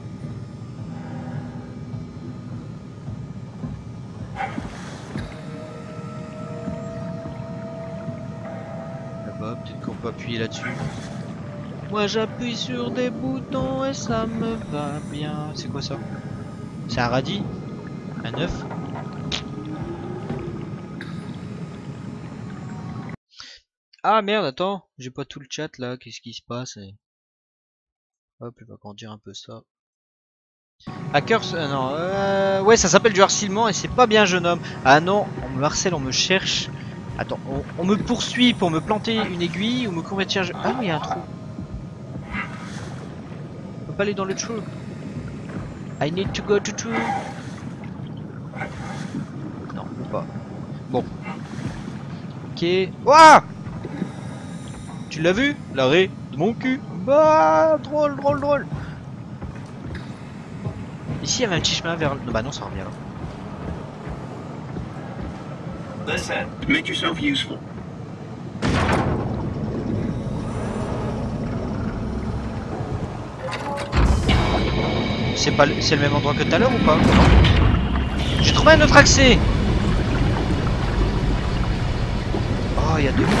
Là-bas, peut-être qu'on peut appuyer là-dessus. Moi, j'appuie sur des boutons et ça me va bien. C'est quoi ça? C'est un radis? Un œuf? Ah merde, attends, j'ai pas tout le chat là, qu'est-ce qui se passe? Hop, il va grandir un peu ça. Hackers, non, ouais, ça s'appelle du harcèlement et c'est pas bien, jeune homme. Ah non, on me harcèle, on me cherche. Attends, on me poursuit pour me planter une aiguille ou me convertir. Ah oui, il y a un trou. On peut pas aller dans le trou. I need to go to true. Non, on peut pas. Bon. Ok. Ouah! Tu l'as vu? L'arrêt de mon cul. Bah, drôle, drôle, drôle. Ici, il y avait un petit chemin vers... Bah non, ça revient là. Listen. Make yourself useful. C'est pas, c'est le même endroit que tout à l'heure ou pas? J'ai trouvé un autre accès. Oh, il y a deux.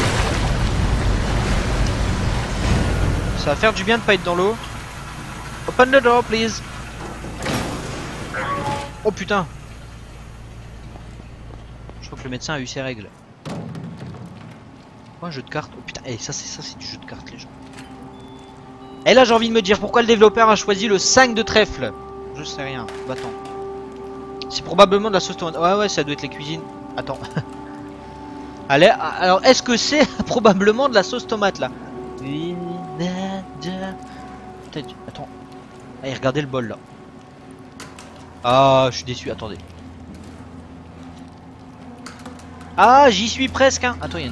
Ça va faire du bien de pas être dans l'eau. Open the door, please. Oh putain. Je crois que le médecin a eu ses règles. Quoi, un jeu de cartes? Oh putain, hey, ça c'est du jeu de cartes, les gens. Et là j'ai envie de me dire pourquoi le développeur a choisi le 5 de trèfle. Je sais rien, battant. C'est probablement de la sauce tomate. Ouais ça doit être les cuisines. Attends. Allez, alors est-ce que c'est probablement de la sauce tomate là? Attends. Allez, regardez le bol là. Ah, je suis déçu, attendez. Ah, j'y suis presque hein. Attends, il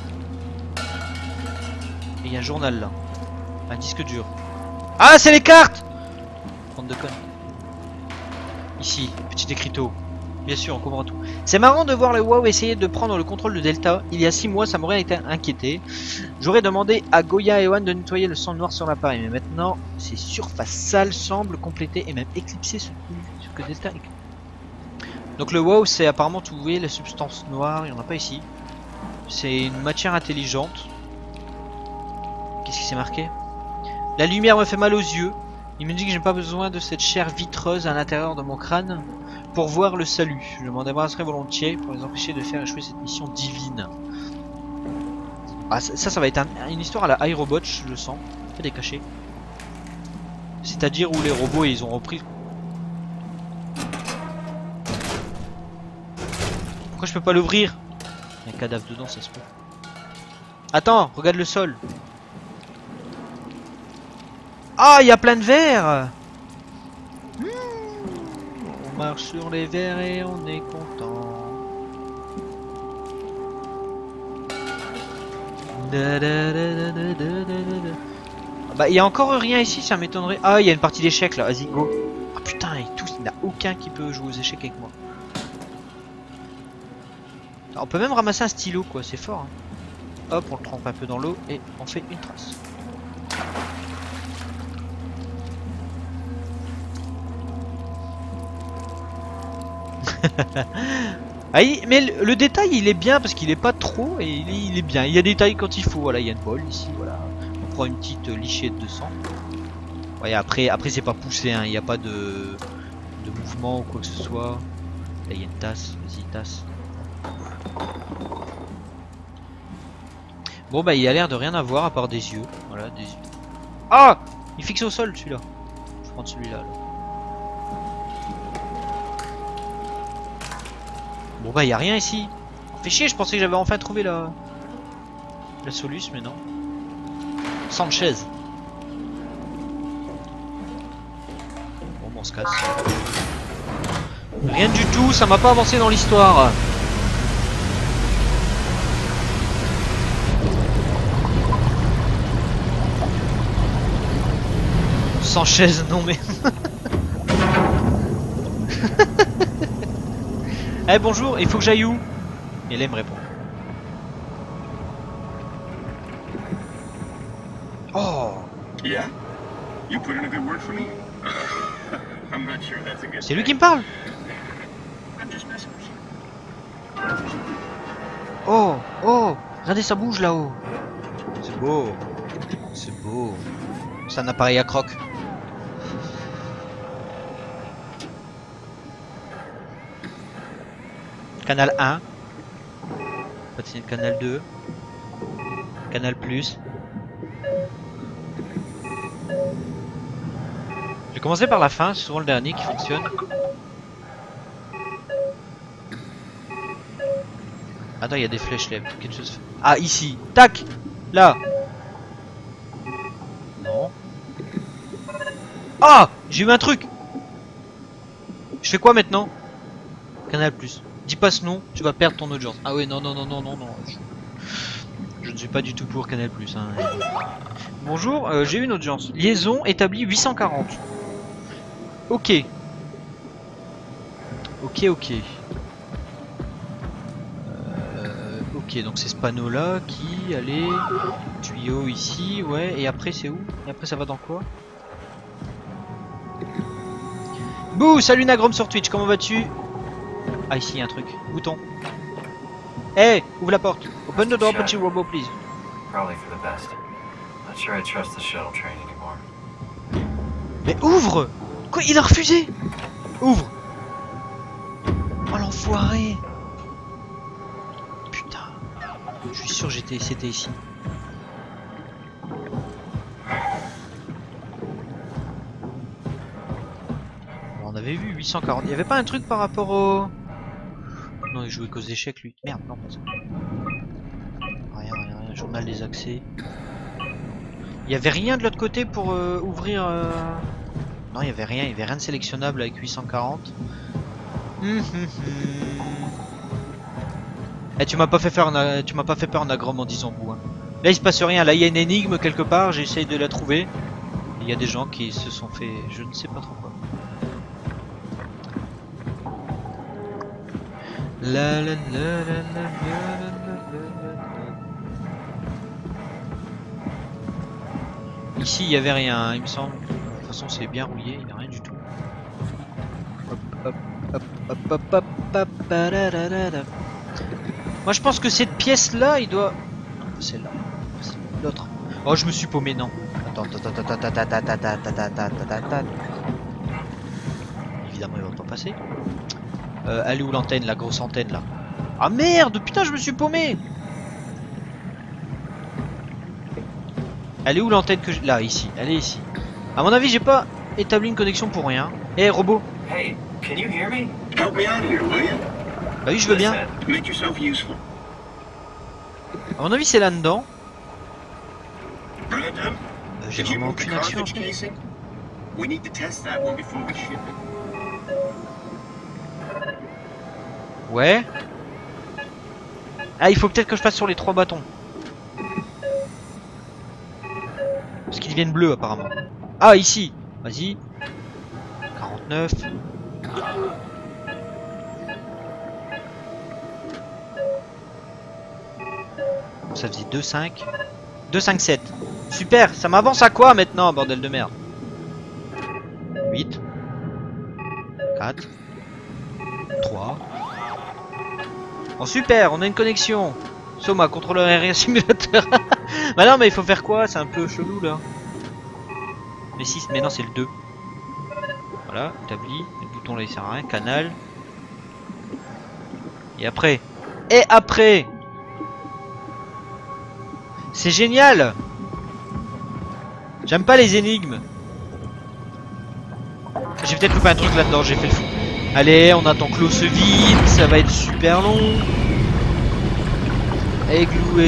y a un journal là. Un disque dur. Ah, c'est les cartes! Bande de connes. Ici, petit écriteau. Bien sûr, on comprend tout. C'est marrant de voir le WoW essayer de prendre le contrôle de Delta. Il y a 6 mois, ça m'aurait été inquiété. J'aurais demandé à Goya et Ewan de nettoyer le sang noir sur l'appareil. Mais maintenant, ces surfaces sales semblent compléter et même éclipser ce que Delta est. Donc le WoW, c'est apparemment trouver les substances noires. Il n'y en a pas ici. C'est une matière intelligente. Qu'est-ce qui s'est marqué? La lumière me fait mal aux yeux. Il me dit que j'ai pas besoin de cette chair vitreuse à l'intérieur de mon crâne pour voir le salut. Je m'en débarrasserai volontiers pour les empêcher de faire échouer cette mission divine. Ah, ça va être une histoire à la iRobot, je le sens. Fait des cachets. C'est-à-dire où les robots ils ont repris. Pourquoi je peux pas l'ouvrir? Il y a un cadavre dedans, ça se peut. Attends, regarde le sol. Ah, il y a plein de verres. On marche sur les verres et on est content. Bah, il y a encore rien ici, ça m'étonnerait. Ah, il y a une partie d'échecs là, vas-y, go. Ah putain, et tous, il n'y en a aucun qui peut jouer aux échecs avec moi. On peut même ramasser un stylo, quoi, c'est fort. Hein. Hop, on le trempe un peu dans l'eau et on fait une trace. Ah, mais le détail il est bien parce qu'il est pas trop et il est bien. Il y a des détails quand il faut. Voilà, il y a une bolle ici. Voilà, on prend une petite lichette de sang. Ouais, après c'est pas poussé. Hein. Il n'y a pas de mouvement ou quoi que ce soit. Là il y a une tasse. Vas-y, tasse. Bon bah il a l'air de rien avoir à part des yeux. Voilà, des yeux. Ah, il fixe au sol celui-là. Je vais prendre celui-là. Là. Bon bah y a rien ici. Fait chier, je pensais que j'avais enfin trouvé la solution, mais non. Sanchez. Bon, on se casse. Rien du tout, ça m'a pas avancé dans l'histoire. Sanchez, non mais. Eh bonjour, il faut que j'aille où? Et elle me répond. Oh. Yeah? You put in a good word for me? I'm not sure that's a good C'est lui qui me parle. I'm just messing with you. Oh, oh, regardez ça bouge là-haut. C'est beau. C'est beau. C'est un appareil à croc. Canal 1. C'est canal 2. Canal plus. J'ai commencé par la fin, c'est souvent le dernier qui fonctionne. Attends, il y a des flèches là, quelque chose. Ah, ici, tac, là. Non. Ah, j'ai eu un truc. Je fais quoi maintenant? Canal plus. Dis pas ce nom, tu vas perdre ton audience. Ah ouais, non. Je ne suis pas du tout pour Canal plus. Hein. Bonjour, j'ai une audience. Liaison établie 840. Ok. Ok. Ok, donc c'est ce panneau là qui allait. Tuyau ici, ouais. Et après c'est où? Et après ça va dans quoi? Bouh, salut Nagrom sur Twitch, comment vas-tu? Ah ici y a un truc, bouton. Hey, ouvre la porte. Open the door, petit robot, please. Probably for the best. Not sure I trust the shuttle train anymore. Mais ouvre! Quoi, il a refusé? Ouvre! Oh l'enfoiré! Putain. Je suis sûr c'était ici. avait vu 840. Il y avait pas un truc par rapport au... Non, il jouait qu'aux échecs lui. Merde, non, pas ça. Rien, journal des accès. Il y avait rien de l'autre côté pour ouvrir... Non, il y avait rien de sélectionnable avec 840. Eh, tu m'as pas fait peur en agrom en disant vous. Hein. Là, il se passe rien. Là, il y a une énigme quelque part. J'essaye de la trouver. Il y a des gens qui se sont fait... Je ne sais pas trop quoi. La la la la la la la. Ici, il y avait rien, hein, il me semble. De toute façon, c'est bien rouillé. Il n'y a rien du tout. Moi, je pense que cette pièce-là, il doit... Celle-là. L'autre. Oh, je me suis paumé, non. Attends. Évidemment, il va pas passer. Elle est où l'antenne, la grosse antenne, là? Ah merde, putain, je me suis paumé. Elle est où l'antenne que je... Là, ici. Elle est ici. À mon avis, j'ai pas établi une connexion pour rien. Eh, robot. Hey, can you hear me? Help me out here, will you? Bah oui, je veux bien. Make yourself useful. À mon avis, c'est là-dedans. Brandon, J'ai did you vraiment move the aucune action. cartridge casing? We need to test that one before we ship it. Ouais. Ah, il faut peut-être que je passe sur les 3 bâtons. Parce qu'ils deviennent bleus apparemment. Ah, ici. Vas-y. 49. Ça faisait 2, 5. 2, 5, 7. Super. Ça m'avance à quoi maintenant, bordel de merde? 8. 4. 3. Oh super, on a une connexion. Soma, contrôleur aérien simulateur. Bah non mais il faut faire quoi? C'est un peu chelou là. Mais si, mais non c'est le 2. Voilà, établi. Le bouton là il sert à rien. Canal. Et après. Et après. C'est génial. J'aime pas les énigmes. J'ai peut-être loupé un truc là-dedans, j'ai fait le fou. Allez, on attend que l'eau se vide, ça va être super long. Églou.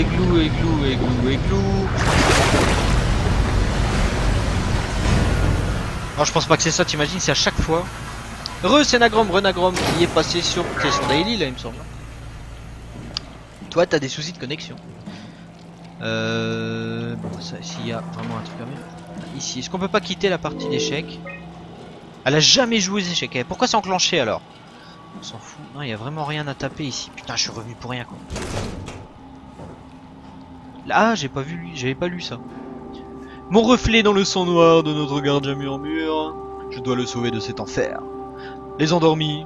Alors je pense pas que c'est ça, t'imagines, c'est à chaque fois. Renagrom qui est passé sur Daily là il me semble. Toi t'as des soucis de connexion. Bon ça ici il y a vraiment un truc à mettre. Ici, est-ce qu'on peut pas quitter la partie d'échecs? Elle a jamais joué aux échecs. Pourquoi c'est enclenché alors? On s'en fout. Non, il y a vraiment rien à taper ici. Putain, je suis revenu pour rien quoi. Là, j'ai pas vu, j'avais pas lu ça. Mon reflet dans le sang noir de notre gardien murmure. Je dois le sauver de cet enfer. Les endormis.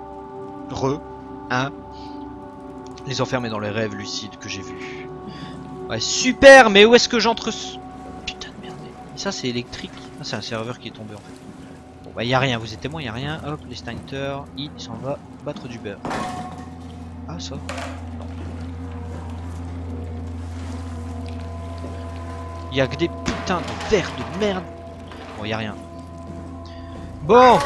Les enfermer dans les rêves lucides que j'ai vus. Ouais, super, mais où est-ce que j'entre? Putain de merde. Et ça, c'est électrique. Ah, c'est un serveur qui est tombé en fait. Bon, bah, y a rien, vous êtes témoin, y a rien. Hop, l'extincteur, il s'en va battre du beurre. Ah, ça. Non. Y a que des putains de verres de merde. Bon, y a rien. Bon.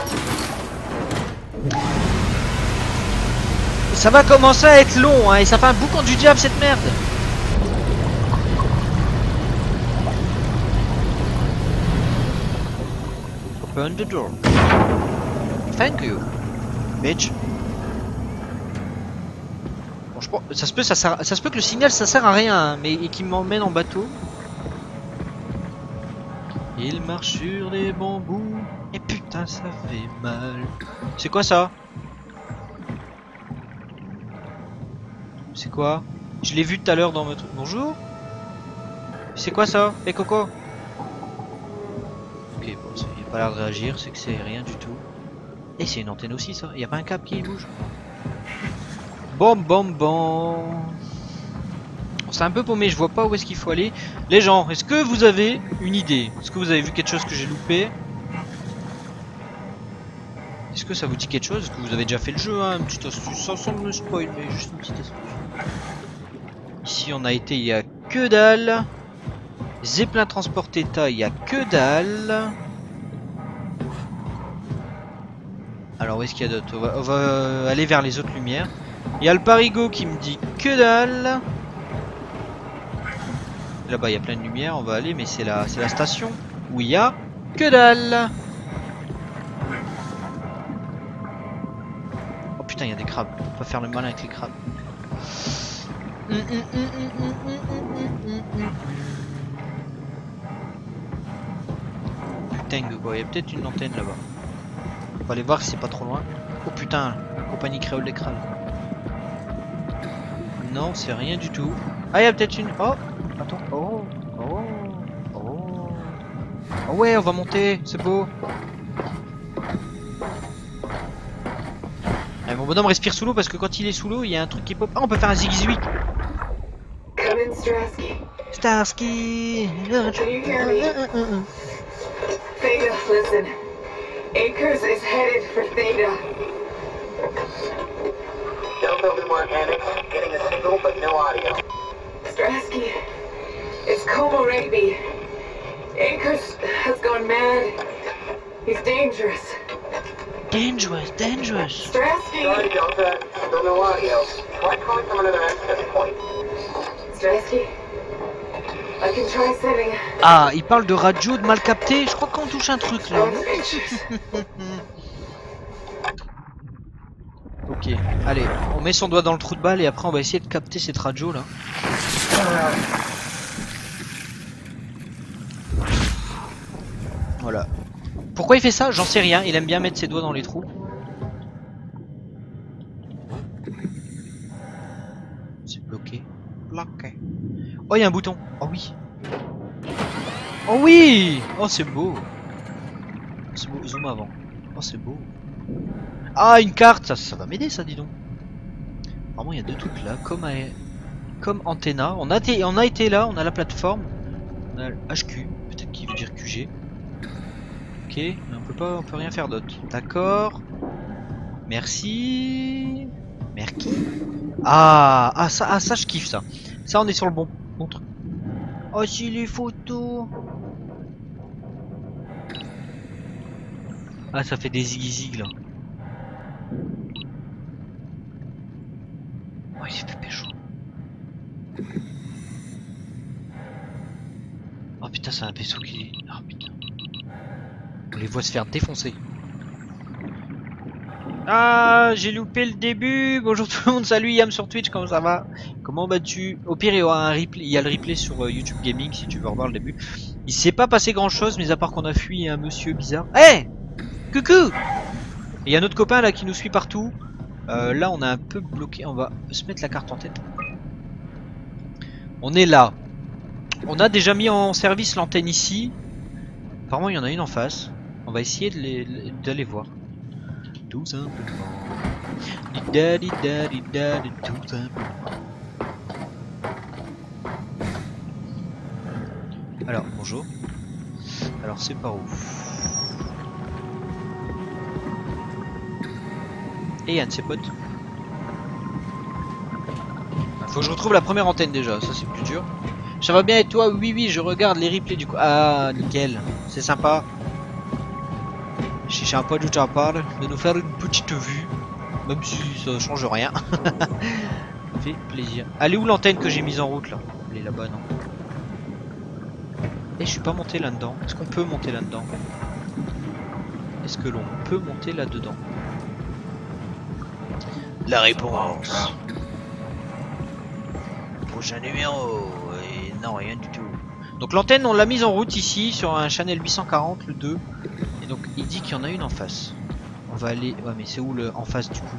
Ça va commencer à être long, hein, et ça fait un boucan du diable cette merde. Open the door. Thank you, bitch. Bon, je pense, ça se peut que le signal ça sert à rien, hein, mais qu'il m'emmène en bateau. Il marche sur des bambous et putain ça fait mal. C'est quoi ça? C'est quoi? Je l'ai vu tout à l'heure dans votre... Bonjour. C'est quoi ça? Eh Coco. Ok, bon, il n'y a pas l'air de réagir, c'est que c'est rien du tout. Et c'est une antenne aussi ça, il n'y a pas un câble qui bouge. Bon. C'est un peu paumé, je vois pas où est-ce qu'il faut aller. Les gens, est-ce que vous avez une idée? Est-ce que vous avez vu quelque chose que j'ai loupé? Est-ce que ça vous dit quelque chose? Est-ce que vous avez déjà fait le jeu, hein? Une petite astuce, sans me spoil, mais juste une petite astuce. Ici on a été, il y a que dalle. Zeppelin transport état, il y a que dalle. Alors où est-ce qu'il y a d'autres? On va aller vers les autres lumières. Il y a le Parigo qui me dit que dalle. Là-bas il y a plein de lumières, on va aller, mais c'est la station où il y a que dalle. Oh putain, il y a des crabes. On va faire le malin avec les crabes. Putain quoi, il y a peut-être une antenne là-bas. On va aller voir si c'est pas trop loin. Oh putain, compagnie créole des crabes. Non, c'est rien du tout. Ah, il y a peut-être une... Oh, attends. Oh. Oh ouais, on va monter, c'est beau. Allez, mon bonhomme respire sous l'eau parce que quand il est sous l'eau, il y a un truc qui pop. Ah, on peut faire un zigzag. Come in, Strarsky. Starsky. Can you hear me? Theta, listen. Akers is headed for Theta. Delta Luma Organics, getting a signal but no audio. Strarsky, it's Komorebi. Akers has gone mad. He's dangerous. Dangerous. Strarsky! Sorry, Delta, still no audio. Try calling from another access point. Strarsky, I can try sending... Ah, il parle de radio, de mal capté. Je crois qu'on touche un truc là. Ok, allez, on met son doigt dans le trou de balle et après on va essayer de capter cette radio là. Voilà. Pourquoi il fait ça? J'en sais rien, il aime bien mettre ses doigts dans les trous. C'est bloqué. Bloqué. Oh, il y a un bouton. Oh oui. Oh oui. Oh, c'est beau. C'est beau. Zoom avant. Oh, c'est beau. Ah, une carte. Ça va m'aider ça, dis donc. Vraiment, il y a deux trucs là. Comme Antenna. On a été là, on a la plateforme. On a le HQ. Peut-être qu'il veut dire QG. Ok, mais on peut rien faire d'autre. D'accord. Merci. Merci. Ah, ça je kiffe ça. Ça on est sur le bon truc. Oh si les photos. Ah ça fait des zig là. Oh il s'est fait pécho. Oh putain c'est un vaisseau qui... Oh putain. On les voit se faire défoncer. Ah, j'ai loupé le début. Bonjour tout le monde, salut Yam sur Twitch, comment ça va? Comment vas-tu? Au pire, il y aura un replay, il y a le replay sur YouTube Gaming si tu veux revoir le début. Il s'est pas passé grand chose, mais à part qu'on a fui un monsieur bizarre. Hey, coucou. Et il y a notre copain là qui nous suit partout. Là, on est un peu bloqué. On va se mettre la carte en tête. On est là. On a déjà mis en service l'antenne ici. Apparemment, il y en a une en face. On va essayer d'aller voir. Tout simplement. Tout simplement. Alors, bonjour. Alors, c'est par où? Et un de ses potes. Faut que je retrouve la première antenne déjà, ça c'est plus dur. Ça va bien et toi? Oui, je regarde les replays du coup. Ah, nickel, c'est sympa. Je sais pas d'où tu en parles, de nous faire une petite vue, même si ça change rien. Ça fait plaisir. Elle est où l'antenne que j'ai mise en route là? Elle est là-bas, non? Et je suis pas monté là-dedans. Est-ce qu'on peut monter là-dedans? Est-ce que l'on peut monter là-dedans? La réponse. Prochain numéro. Et non, rien du tout. Donc l'antenne, on l'a mise en route ici sur un channel 840, le 2. Et donc il dit qu'il y en a une en face. On va aller... Ouais mais c'est où le en face du coup?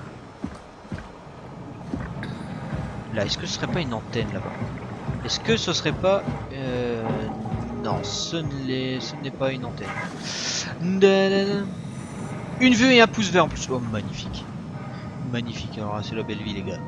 Là, est-ce que ce serait pas une antenne là-bas? Est-ce que ce serait pas... Non, ce n'est pas une antenne. Une vue et un pouce vert en plus. Oh magnifique. Magnifique, alors là c'est la belle vie les gars.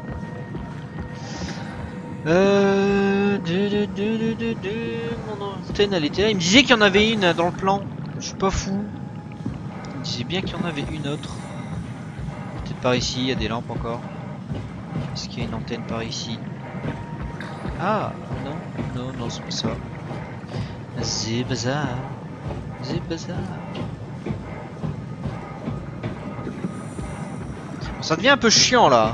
Mon antenne elle était là. Il me disait qu'il y en avait une dans le plan. Je suis pas fou. Il me disait bien qu'il y en avait une autre. Peut-être par ici, il y a des lampes encore. Est-ce qu'il y a une antenne par ici? Ah non, c'est pas ça. C'est bizarre. C'est bizarre. Ça devient un peu chiant là.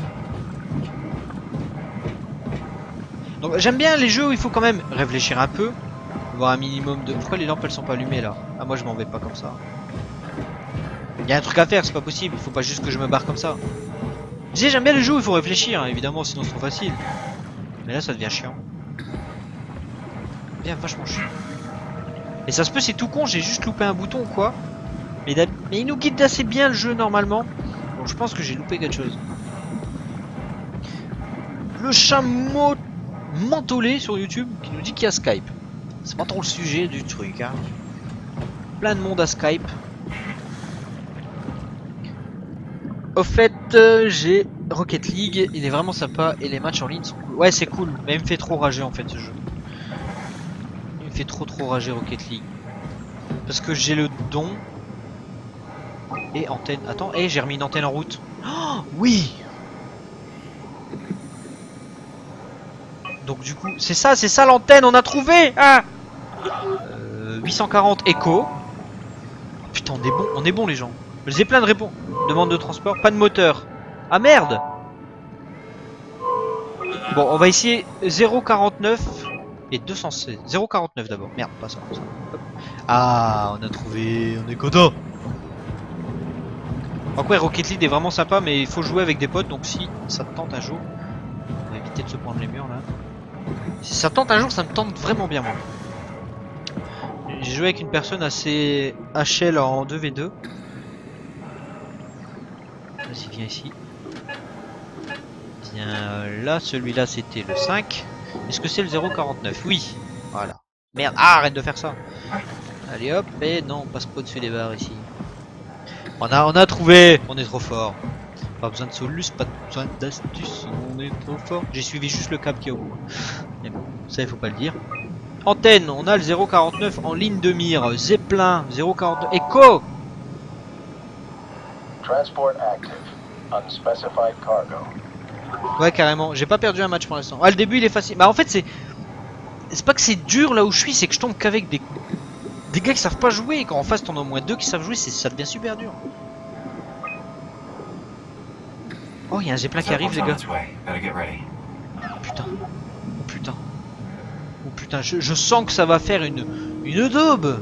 Donc j'aime bien les jeux où il faut quand même réfléchir un peu. Voir un minimum de... Pourquoi les lampes elles sont pas allumées là? Ah moi je m'en vais pas comme ça. Il y a un truc à faire, c'est pas possible. Il faut pas juste que je me barre comme ça. Je disais j'aime bien les jeux où il faut réfléchir, hein, évidemment sinon c'est trop facile. Mais là ça devient chiant. Ça devient vachement chiant. Et ça se peut c'est tout con, j'ai juste loupé un bouton ou quoi. Mais il nous guide assez bien le jeu normalement. Donc je pense que j'ai loupé quelque chose. Le chameau mentholé sur YouTube qui nous dit qu'il y a Skype. C'est pas trop le sujet du truc hein. Plein de monde à Skype. Au fait j'ai Rocket League, il est vraiment sympa et les matchs en ligne sont cool. Ouais c'est cool, mais il me fait trop rager en fait ce jeu. Il me fait trop rager Rocket League. Parce que j'ai le don. Et antenne, attends, j'ai remis une antenne en route. Oh, oui. Donc du coup, c'est ça l'antenne, on a trouvé ah 840 Echo. Putain, on est bon les gens. Je les ai plein de réponses. Demande de transport, pas de moteur. Ah merde. Bon, on va essayer 0,49 et 216. 0,49 d'abord. Merde, pas ça. Hop. Ah, on a trouvé, on est content. Donc ouais, Rocket League est vraiment sympa, mais il faut jouer avec des potes, donc si ça te tente un jour, on va éviter de se prendre les murs là. Si ça tente un jour, ça me tente vraiment bien moi. J'ai joué avec une personne assez HL en 2v2. Vas-y, viens ici. Viens là, celui-là c'était le 5. Est-ce que c'est le 0,49? Oui. Voilà. Merde, arrête de faire ça. Allez hop, et non, on passe pas au-dessus des barres ici. On a trouvé. On est trop fort. Pas besoin de solus, pas besoin d'astuce. On est trop fort. J'ai suivi juste le câble qui est au bout. Mais bon, ça il faut pas le dire. Antenne, on a le 0,49 en ligne de mire. Zeppelin, 0,49. Echo. Transport active. Unspecified cargo. Ouais carrément. J'ai pas perdu un match pour l'instant. Ah le début il est facile. Bah en fait c'est pas que c'est dur là où je suis, c'est que je tombe qu'avec des gars qui savent pas jouer. Et quand en face t'en as au moins deux qui savent jouer, ça devient super dur. Oh, il y a un Zeppelin qui arrive, les gars. Putain. Oh putain. Oh putain, je sens que ça va faire une daube.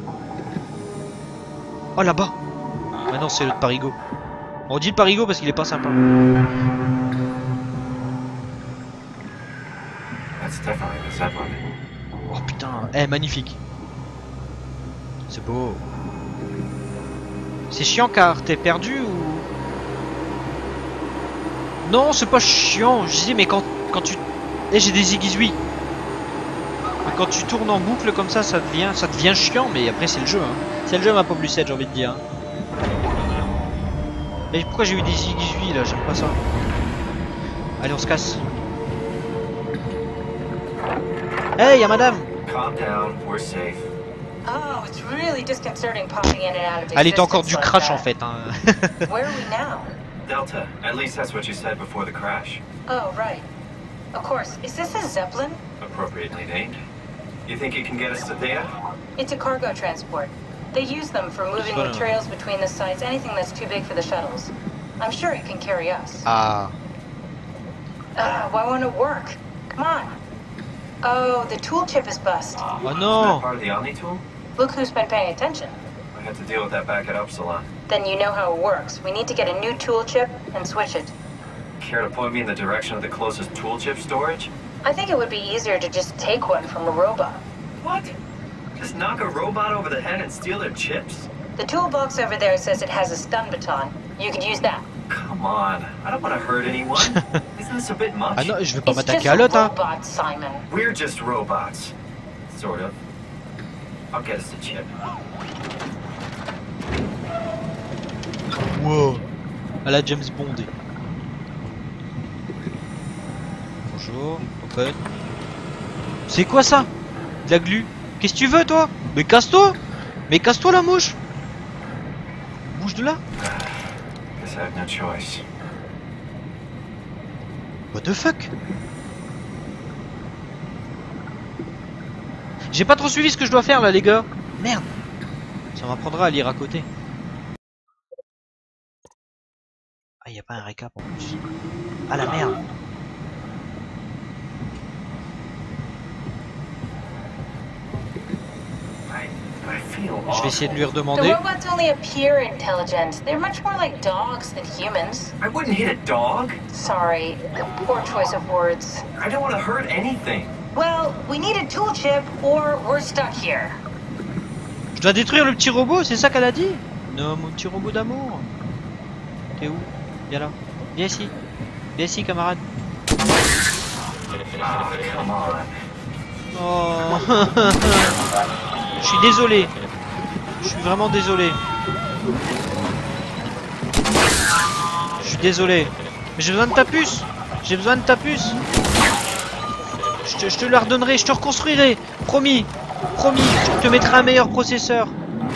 Oh là-bas. Ah non, c'est le Parigo. On dit le Parigo parce qu'il est pas sympa. Oh putain, magnifique. C'est beau. C'est chiant car t'es perdu ou... Non, c'est pas chiant. Je disais, mais quand tu... j'ai des aiguilles. Quand tu tournes en boucle comme ça, ça devient chiant, mais après c'est le jeu. Hein. C'est le jeu ma pauvre Lucette, j'ai envie de dire. Et pourquoi j'ai eu des aiguilles là? J'aime pas ça. Allez, on se casse. Hey, y'a madame. Oh, it's really disconcerting popping in and out of Elle est encore du crash en fait. Hein. Where are we now? Delta. At least that's what you said before the crash. Oh, right. Of course. Is this a Zeppelin? Appropriately named. You think it can get us to Theta? It's a cargo transport. They use them for moving materials between the sites, anything that's too big for the shuttles. I'm sure it can carry us. Ah. Why won't it work? Come on. Oh, the tool chip is bust. Oh no. Is that part of the Omni tool? Look who's been paying attention. I had to deal with that back at Upsilon. Then you know how it works. We need to get a new tool chip and switch it. Care to point me in the direction of the closest tool chip storage? I think it would be easier to just take one from a robot. What? Just knock a robot over the head and steal their chips? The toolbox over there says it has a stun baton. You could use that. Come on, I don't want to hurt anyone. Isn't this a bit much? Ah non, je vais pas m'attaquer à l'autre, hein. Simon. We're just robots. Sort of. I'll get us the chip. Wow. À la James Bond. Bonjour, open. C'est quoi ça? De la glu? Qu'est-ce que tu veux toi? Mais casse-toi! Mais casse-toi la mouche! Bouge de là! Guess I have no choice. What the fuck? J'ai pas trop suivi ce que je dois faire là les gars. Merde. Ça m'apprendra à lire à côté. Ah, y a pas un récap en plus. Ah la merde. I feel Je vais essayer de lui The redemander. robots only appear intelligent. They're much more like dogs than humans. I wouldn't hit a dog. Sorry, poor choice of words. I don't want to hurt anything. Well, we need a tool chip or we're stuck here. Je dois détruire le petit robot, c'est ça qu'elle a dit? Non, mon petit robot d'amour. T'es où? Viens là. Viens ici. Viens ici, camarade. Oh, come on. Oh. Je suis désolé. Je suis vraiment désolé. Je suis désolé. Mais j'ai besoin de ta puce. J'ai besoin de ta puce. Je te la redonnerai, je te reconstruirai. Promis. Promis. Je te mettrai un meilleur processeur.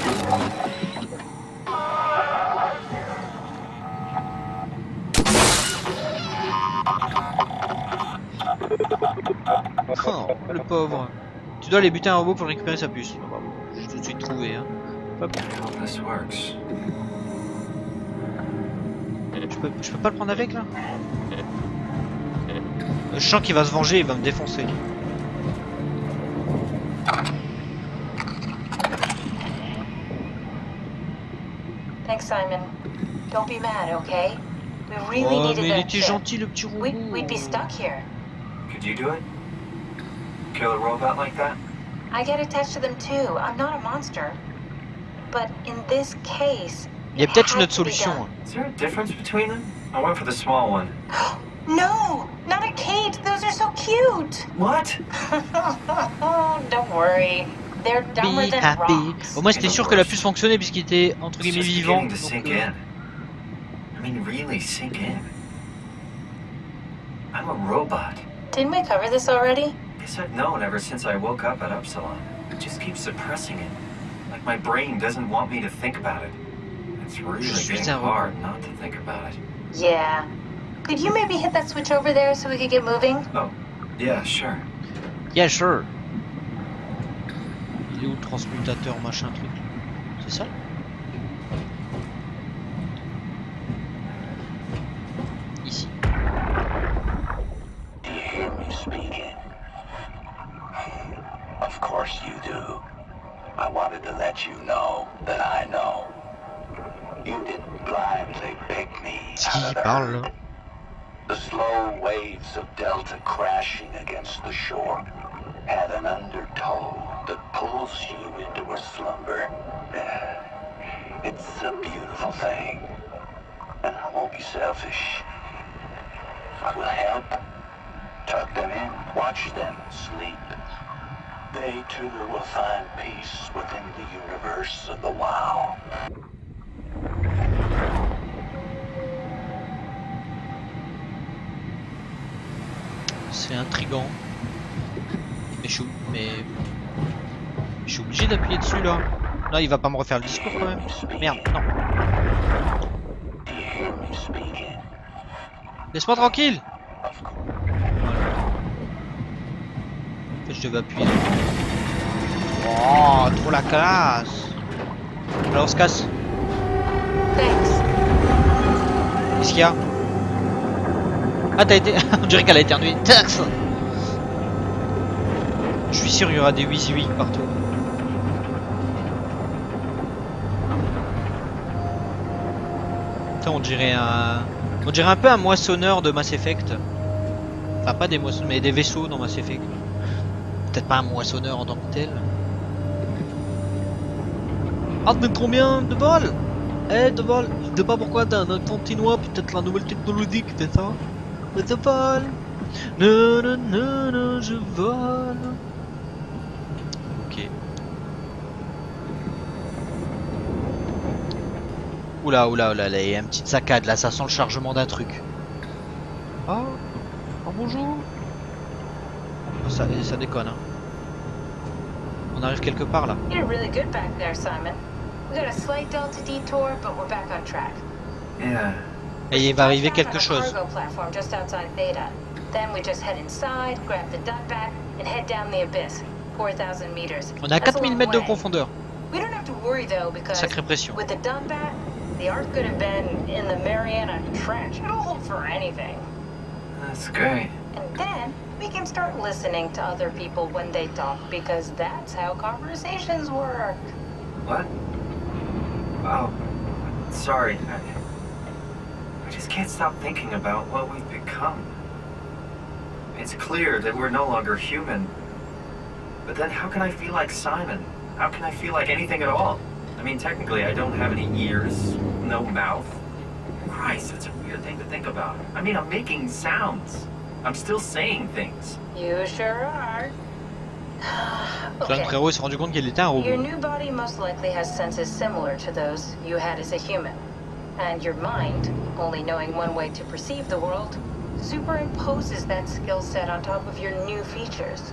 Oh, le pauvre. Tu dois aller buter un robot pour récupérer sa puce. J'ai tout de suite trouvé. Hein. Hop. This works. Je peux pas le prendre avec là? Je sens qu'il va se venger, il va me défoncer. Thanks, Simon. Don't be mad, okay? We really Oh, needed mais il that était chip. gentil le petit robot. We'd be stuck here. Could you do it? Kill a robot like that? I get attached to them too. I'm not a monster. But in this case, Il y a peut-être une it autre had to be solution. done. Is there a difference between them? I went for the small one. No, not a Kate. Those are so cute. What? Don't worry. They're dumber Be than happy. rocks. Au moins c'était sûr que la puce fonctionnait puisqu'il était entre It's guillemets just vivant. beginning to sink Donc, in. I mean, really sink in. I'm a robot. Didn't we cover this already? Guess I've known ever since I woke up at Upsilon. I just keep suppressing it. Like my brain doesn't want me to think about it. It's really getting hard not to think about it. Yeah. Could you maybe hit that switch over there so we could get moving? Oh, yeah, sure. Yeah, sure. Il est où le transmutateur machin truc? C'est ça? Ici. Do you hear me speaking? Of course you do. I wanted to let you know that I know. You didn't blindly pick me out of the herd. The slow waves of Delta crashing against the shore had an undertow that pulls you into a slumber. It's a beautiful thing. And I won't be selfish. I will help. Tuck them in, watch them sleep. They too will find peace within the universe of the WoW. C'est intriguant. Mais je suis obligé d'appuyer dessus là. Là il va pas me refaire le discours quand même. Merde, non. Laisse-moi tranquille. En fait je devais appuyer. Oh, trop la classe. Alors on se casse. Qu'est-ce qu'il y a? Ah t'as été... On dirait qu'elle a éternué. Tax. Je suis sûr qu'il y aura des Wheezy partout. Ça on dirait un... On dirait un peu un moissonneur de Mass Effect. Enfin pas des moissonneurs mais des vaisseaux dans Mass Effect. Peut-être pas un moissonneur en tant que tel. Ah mais combien de balles? Eh de balles. Je sais pas pourquoi t'as un accent chinois, peut-être la nouvelle technologie que c'est ça. Mais je vole. Non non non non je vole. Ok. Oula oula oula, il y a une petite saccade là, ça sent le chargement d'un truc. Ah, oh, bonjour. Ça déconne hein. On arrive quelque part là. You're really good back there, Simon. We got a slight delta detour, but we're back on track. Yeah. Et il va arriver quelque chose. Cargo platform just outside Theta. Then we just head inside, grab the Dotbat, and head down the abyss. 4,000 meters. On a 4000 mètres de profondeur. We don't have to worry though because Sacrée pression. with the Dotbat, the Ark could have been in the Mariana Trench. It'll hold for anything. That's great. And then we can start listening to other people when they talk, because that's how conversations work. What? Oh, sorry. I just can't stop thinking about what we've become. It's clear that we're no longer human. But then how can I feel like Simon? How can I feel like anything at all? I mean, technically, I don't have any ears, no mouth. Christ, that's a weird thing to think about. I mean, I'm making sounds. I'm still saying things. You sure are. John Frérot s'est rendu compte qu'il était un robot. Your new body most likely has senses similar to those you had as a human. And your mind, only knowing one way to perceive the world, superimposes that skill set on top of your new features.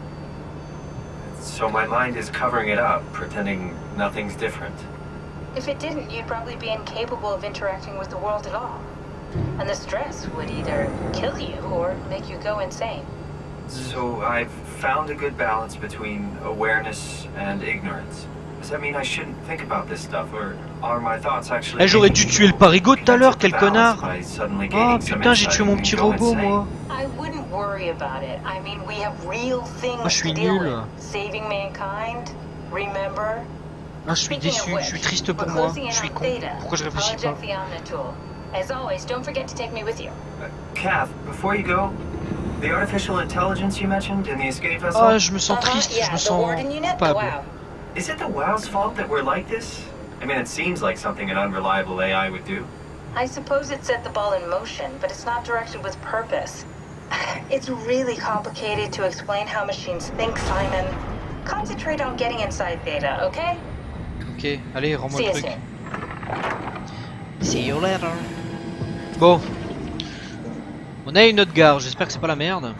So my mind is covering it up, pretending nothing's different. If it didn't, you'd probably be incapable of interacting with the world at all. And the stress would either kill you or make you go insane. So I've found a good balance between awareness and ignorance. Does that mean I shouldn't think about this stuff, or are my thoughts actually... Eh, j'aurais dû tuer le parigot tout à l'heure, quel connard! Oh putain, j'ai tué mon petit robot, moi! I wouldn't worry about it. I mean, we have real things Moi, je suis to deal nul. with. Saving mankind, remember? Ah, je suis déçu, je suis triste pour moi, je suis con. Pourquoi je réfléchis pas? As always, don't forget to take me with you. Kath, before you go, the artificial intelligence you mentioned in the escape vessel... Ah, je me sens triste, je me sens coupable. Is it the WOW's fault that we're like this? I mean, it seems like something an unreliable AI would do. I suppose it set the ball in motion, but it's not directed with purpose. It's really complicated to explain how machines think, Simon. Concentrate on getting inside Theta, okay? Ok, allez, rends-moi le truc. Soon. See you later. Bon. On a une autre gare, j'espère que c'est pas la merde.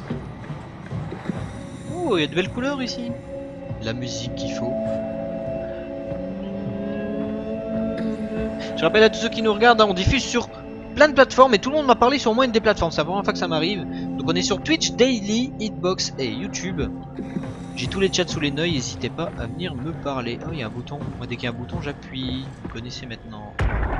Oh, il y a de belles couleurs ici. La musique qu'il faut. Je rappelle à tous ceux qui nous regardent, on diffuse sur plein de plateformes et tout le monde m'a parlé sur au moins une des plateformes. C'est la première fois que ça m'arrive. Donc on est sur Twitch, Daily, Hitbox et YouTube. J'ai tous les chats sous les yeux, n'hésitez pas à venir me parler. Oh, il y a un bouton. Moi, dès qu'il y a un bouton, j'appuie. Vous connaissez maintenant.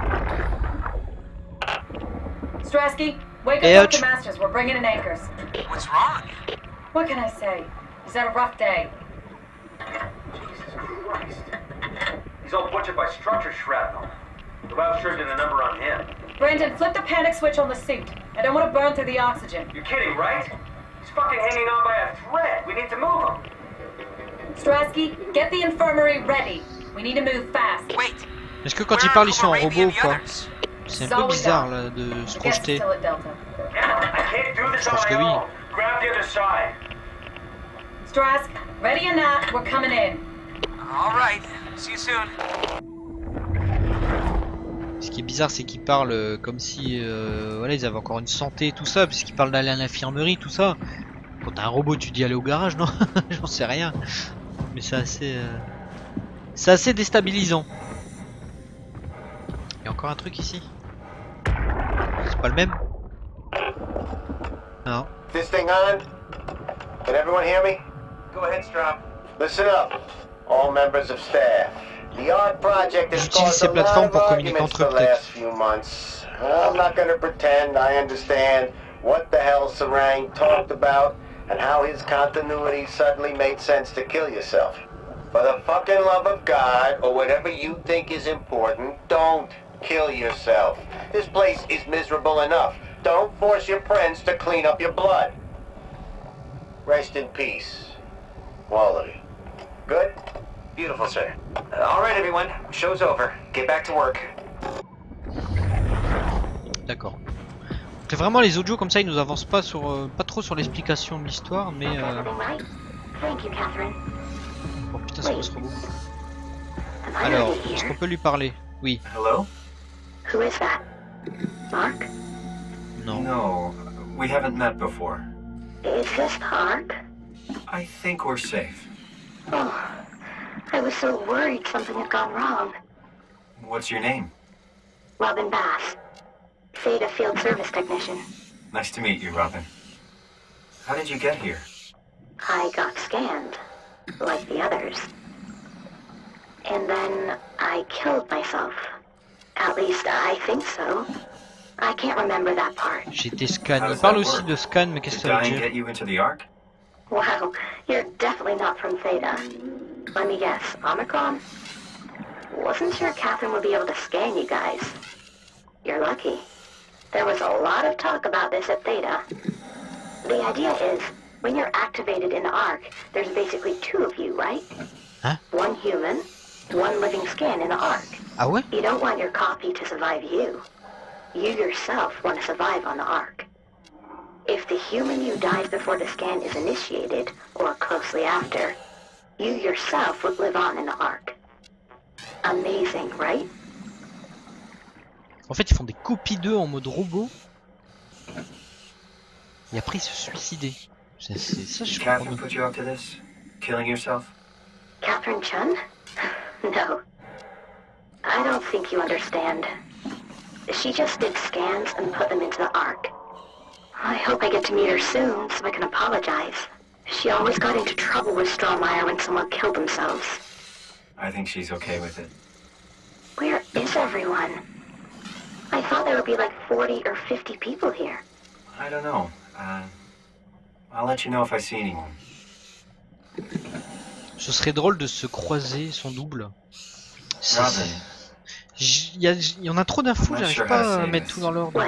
Strasky, wake Hey, up Dr. Masters. We're bringing in anchors. What's wrong? What can I say? He's had a rough day. Jesus Christ. He's all butchered by structure shrapnel. The WOW sure did a number on him. Brandon, flip the panic switch on the suit. I don't want to burn through the oxygen. You're kidding, right? He's fucking hanging on by a thread. We need to move him. Strasky, get the infirmary ready. We need to move fast. Wait. Est-ce que quand ils parlent, ils sont en robot ou quoi? C'est un peu bizarre là de se projeter. Je pense que oui. Grab the other side. Strask, ready or not, we're coming in. All right. See you soon. Ce qui est bizarre, c'est qu'ils parlent comme si voilà, ils avaient encore une santé et tout ça, puisqu'ils parlent d'aller à l'infirmerie, tout ça. Quand t'as un robot, tu dis aller au garage, non? J'en sais rien. Mais c'est assez déstabilisant. Il y a encore un truc ici. C'est pas le même? Non. This thing on? Can everyone hear me? Go ahead, Strap. Listen up, all members of staff. The art project has caused a lot of arguments the last few months. I'm not going to pretend I understand what the hell Sarang talked about and how his continuity suddenly made sense to kill yourself. For the fucking love of God, or whatever you think is important, don't kill yourself. This place is miserable enough. Don't force your friends to clean up your blood. Rest in peace, all of you. Good? Beautiful, sir. All right, everyone. Show's over. Get back to work. D'accord. C'est vraiment les audios comme ça, ils nous avancent pas sur, pas trop sur l'explication de l'histoire, mais. Oh putain, c'est quoi ce robot? Alors, est-ce qu'on peut lui parler? Oui. Hello? Who is that? Mark? Non. No, we haven't met before. Is this Mark? I think we're safe. Oh, I was so worried something had gone wrong. What's your name? Robin Bass. Theta Field Service Technician. Nice to meet you, Robin. How did you get here? I got scanned, like the others. And then I killed myself. At least I think so. I can't remember that part. J'ai été scan. Il parle aussi de scan, mais qu'est-ce que ça veut dire? Get you into the Ark? Wow, you're definitely not from Theta. Let me guess, Omicron? Wasn't sure Catherine would be able to scan you guys. You're lucky. There was a lot of talk about this at Theta. The idea is, when you're activated in the Ark, there's basically two of you, right? Huh? One human, one living scan in the Ark. Ah ouais? You don't want your copy to survive you. You yourself want to survive on the Ark. If the human you died before the scan is initiated, or closely after, you yourself would live on in the Ark. Amazing, right? En fait, ils font des copies d'eux en mode robot. Et après, ils se suicidaient. C'est ça, je comprends. Catherine put you up to this? Killing yourself? Catherine Chun? No. I don't think you understand. She just did scans and put them into the Ark. I hope I get to meet her soon so I can apologize. She always got into trouble with Strohmeyer when someone killed themselves. I think she's okay with it. Where is everyone? I thought there would be like 40 or 50 people here. I don't know. I'll let you know if I see anyone. Ce serait drôle de se croiser son double. Robin. Il y en a trop d'infos, j'arrive pas à mettre tout dans l'ordre.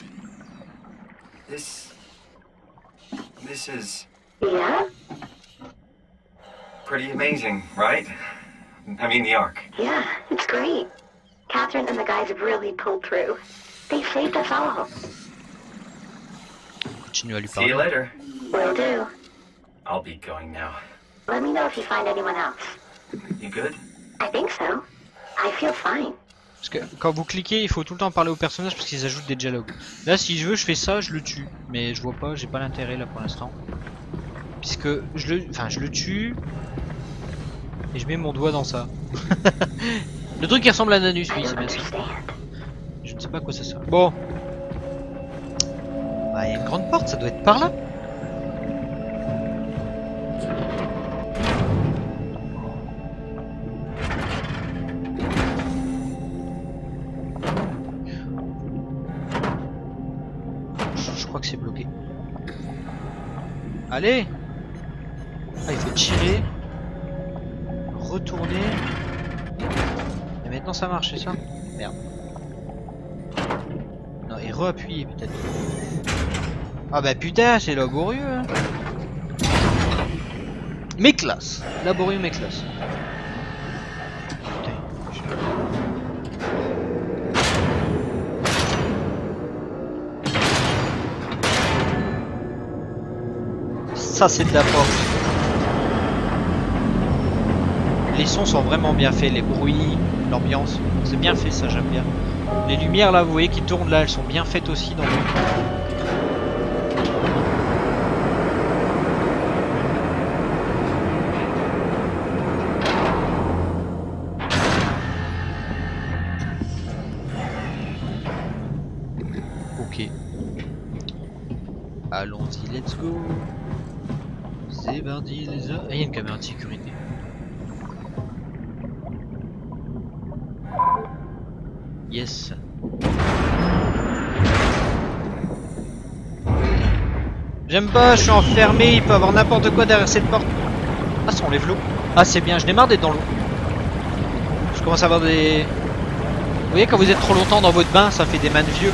This is... Yeah? Pretty amazing, right? I mean, the Ark. Yeah, it's great. Catherine and the guys have really pulled through. They saved us all. Continue à lui See you parler. later. Will do. I'll be going now. Let me know if you find anyone else. You good? I think so. I feel fine. Parce que quand vous cliquez, il faut tout le temps parler aux personnages parce qu'ils ajoutent des dialogues. Là, si je veux, je fais ça, je le tue. Mais je vois pas, j'ai pas l'intérêt là pour l'instant. Puisque je le tue et je mets mon doigt dans ça. Le truc qui ressemble à Nanus, oui, c'est bien ça. Je ne sais pas à quoi ça sert. Bon. Bah, il y a une grande porte, ça doit être par là. Je crois que c'est bloqué. Allez! Ah, il faut tirer. Retourner. Et maintenant ça marche, c'est ça? Merde. Non, et re-appuyer peut-être. Ah bah putain, c'est laborieux, hein. Mais classe. Laborieux mais classe. Putain. Ça c'est de la force. Les sons sont vraiment bien faits, les bruits, l'ambiance, c'est bien fait ça, j'aime bien. Les lumières là, vous voyez qui tournent là, elles sont bien faites aussi dans le... Ok. Allons-y, let's go. C'est parti les a... Ah, il y a une caméra de sécurité. Yes. J'aime pas, je suis enfermé, il peut y avoir n'importe quoi derrière cette porte. Ah, ça enlève l'eau. Ah, c'est bien, je démarre d'être dans l'eau. Je commence à avoir des... Vous voyez, quand vous êtes trop longtemps dans votre bain, ça fait des mains de vieux.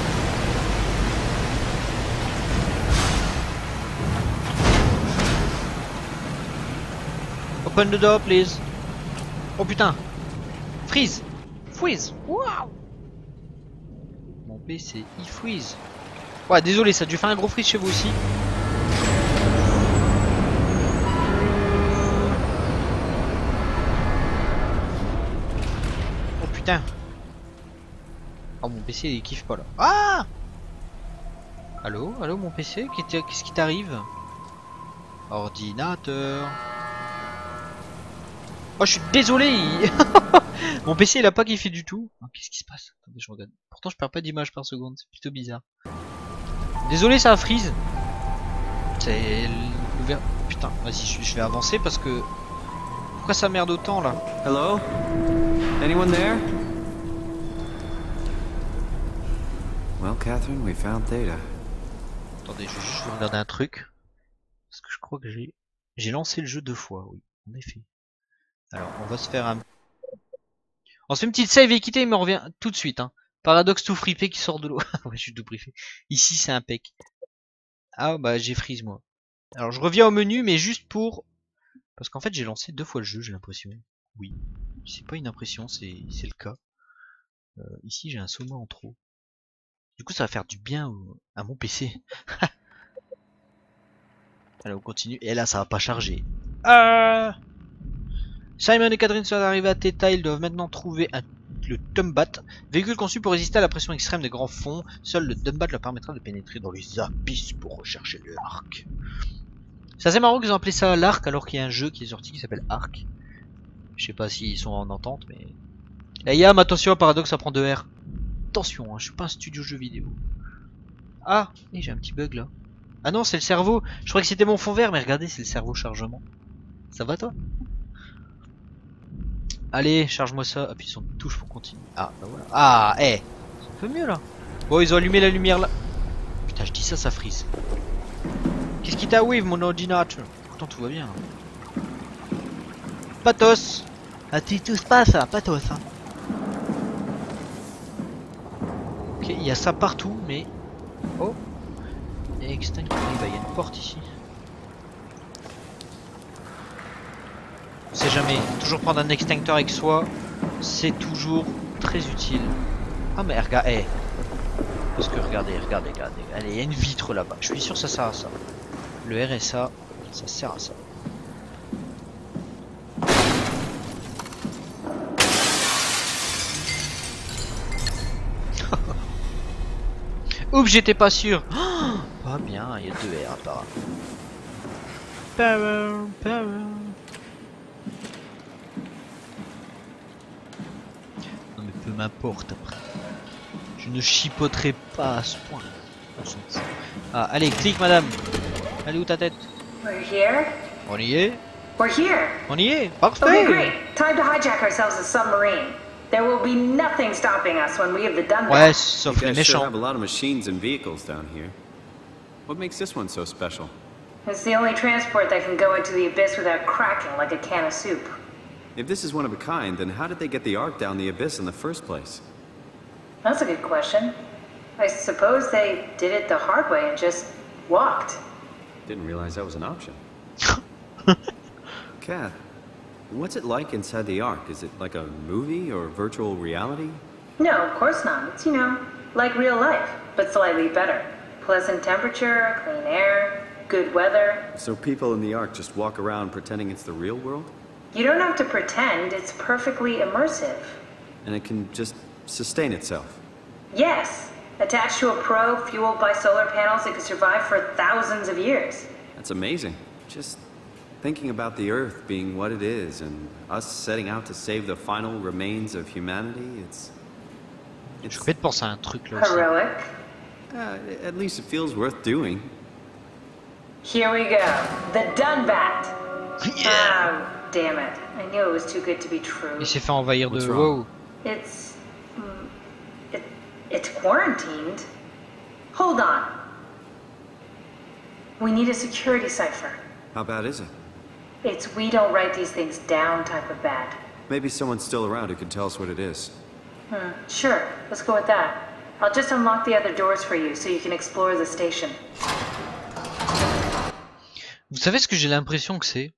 Open the door, please. Oh putain. Freeze. Freeze. Waouh. Mon PC, il freeze. Ouais, désolé, ça a dû faire un gros freeze chez vous aussi. Oh putain. Oh, mon PC il kiffe pas là. Ah. Allô, allô mon PC, qu'est-ce qui t'arrive? Ordinateur. Oh, je suis désolé. Mon PC il a pas kiffé du tout. Oh, qu'est-ce qui se passe? Attendez, je regarde. Pourtant je perds pas d'image par seconde, c'est plutôt bizarre. Désolé, ça a freeze. C'est l'ouvert. Putain, vas-y, je vais avancer parce que... Pourquoi ça merde autant là? Hello? Anyone there? Well, Catherine, we found Theta. Attendez, je vais juste vous regarder un truc. Parce que je crois que j'ai lancé le jeu 2 fois, oui, en effet. Alors, on va se faire un... On se fait une petite save et quitter, il me revient tout de suite. Hein. Paradoxe tout fripé qui sort de l'eau. Ouais, je suis tout fripé. Ici, c'est impec. Ah, bah, j'ai freeze, moi. Alors, je reviens au menu, mais juste pour... Parce qu'en fait, j'ai lancé 2 fois le jeu, j'ai l'impression. Oui. C'est pas une impression, c'est le cas. Ici, j'ai un soma en trop. Du coup, ça va faire du bien à mon PC. Allez, on continue. Et là, ça va pas charger. Simon et Catherine sont arrivés à Theta. Ils doivent maintenant trouver le Dumbat, véhicule conçu pour résister à la pression extrême des grands fonds. Seul le Dumbat leur permettra de pénétrer dans les abysses pour rechercher l'arc. C'est assez marrant qu'ils ont appelé ça l'arc alors qu'il y a un jeu qui est sorti qui s'appelle Arc. Je sais pas s'ils sont en entente, mais... Hey Yam, attention, Paradoxe, ça prend 2 R. Attention, hein, je suis pas un studio jeu vidéo. Ah, et j'ai un petit bug là. Ah non, c'est le cerveau. Je croyais que c'était mon fond vert, mais regardez, c'est le cerveau chargement. Ça va toi? Allez, charge-moi ça. Appuie sur une touche pour continuer. Ah, bah voilà. Ah, c'est un peu mieux là. Bon, ils ont allumé la lumière là. Putain, je dis ça, ça frise. Qu'est-ce qui t'a wave mon ordinateur? Pourtant tout va bien. Hein. Pathos. Ah, tout se passe là, pathos. Hein. Ok, il y a ça partout, mais... Oh. Et extinct, il y a une porte ici. On sait jamais, toujours prendre un extincteur avec soi, c'est toujours très utile. Ah mais regarde, parce que regardez, allez, il y a une vitre là-bas, je suis sûr que ça sert à ça. Le RSA, ça sert à ça. Oups, j'étais pas sûr. Oh, pas bien, il y a 2 R apparemment. Power. Non mais peu m'importe après. Je ne chipoterai pas à ce point. Ah, allez, clique madame. Allez où ta tête? We're here. On y est. We're here. On y est. Parfait. Okay, great. Time to hijack ourselves a submarine. There will be nothing stopping us when we have the Dumbat. Ouais, sauf les méchants. You guys sure have a lot of machines and vehicles down here. What makes this one so special? It's the only transport that can go into the abyss without cracking like a can of soup. If this is one of a kind, then how did they get the Ark down the abyss in the first place? That's a good question. I suppose they did it the hard way and just walked. Didn't realize that was an option. Kath, what's it like inside the Ark? Is it like a movie or virtual reality? No, of course not. It's, like real life, but slightly better. Pleasant temperature, clean air, good weather. So people in the Ark just walk around pretending it's the real world? You don't have to pretend, it's perfectly immersive. And it can just sustain itself? Yes. Attached to a probe fueled by solar panels, it could survive for thousands of years. That's amazing. Just thinking about the Earth being what it is and us setting out to save the final remains of humanity, it's Je vais te penser à un truc là aussi. Heroic. At least it feels worth doing. Here we go. The Dumbat. Yeah. Oh, damn it. I knew it was too good to be true. Il s'est fait envahir de... Wow. It's quarantined. Hold on. We need a security cipher. How bad is it? It's we don't write these things down type of bad. Maybe someone's still around who can tell us what it is. Sure, let's go with that. I'll just unlock the other doors for you so you can explore the station. Vous savez ce que j'ai l'impression que c'est?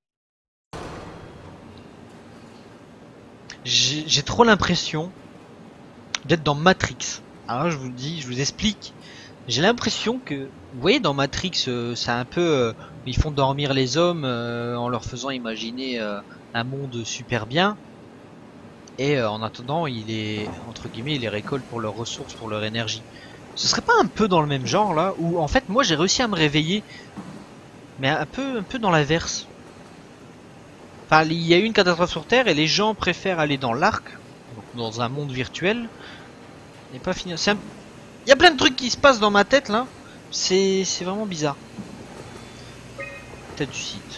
J'ai trop l'impression d'être dans Matrix. Alors je vous le dis, je vous explique. J'ai l'impression que, vous voyez, dans Matrix, c'est un peu, ils font dormir les hommes en leur faisant imaginer un monde super bien. Et en attendant, il est, entre guillemets, il les récolte pour leurs ressources, pour leur énergie. Ce serait pas un peu dans le même genre là, où en fait moi j'ai réussi à me réveiller, mais un peu dans l'inverse. Enfin, il y a eu une catastrophe sur Terre et les gens préfèrent aller dans l'arc, dans un monde virtuel, et pas finir. Il y a plein de trucs qui se passent dans ma tête là, c'est vraiment bizarre. Tête du site.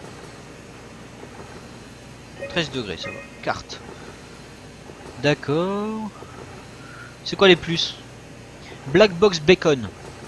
13 degrés, ça va. Carte. D'accord. C'est quoi les plus? Black Box Bacon.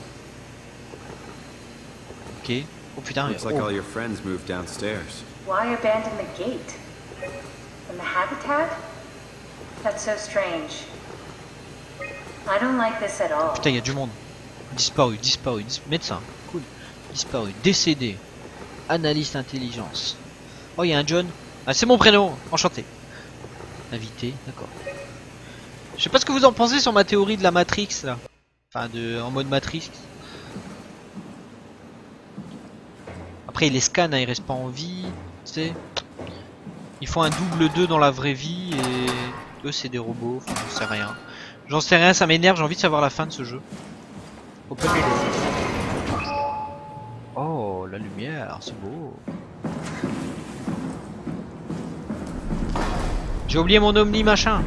Ok. Oh putain. Looks like all your friends moved downstairs. Why abandon the gate? And the habitat? That's so strange. I don't like this at all. Putain, il y a du monde. Disparu. Médecin. Cool. Disparu. Décédé. Analyste intelligence. Oh, il y a un John. Ah, c'est mon prénom. Enchanté. Invité. D'accord. Je sais pas ce que vous en pensez sur ma théorie de la Matrix là. Enfin, en mode Matrix. Après, ils les scannent, hein, ils restent pas en vie. Tu sais. Ils font un double 2 dans la vraie vie et eux, c'est des robots. Enfin, j'en sais rien. J'en sais rien, ça m'énerve. J'ai envie de savoir la fin de ce jeu. Open le jeu. Oh, la lumière, c'est beau. J'ai oublié mon omni machin.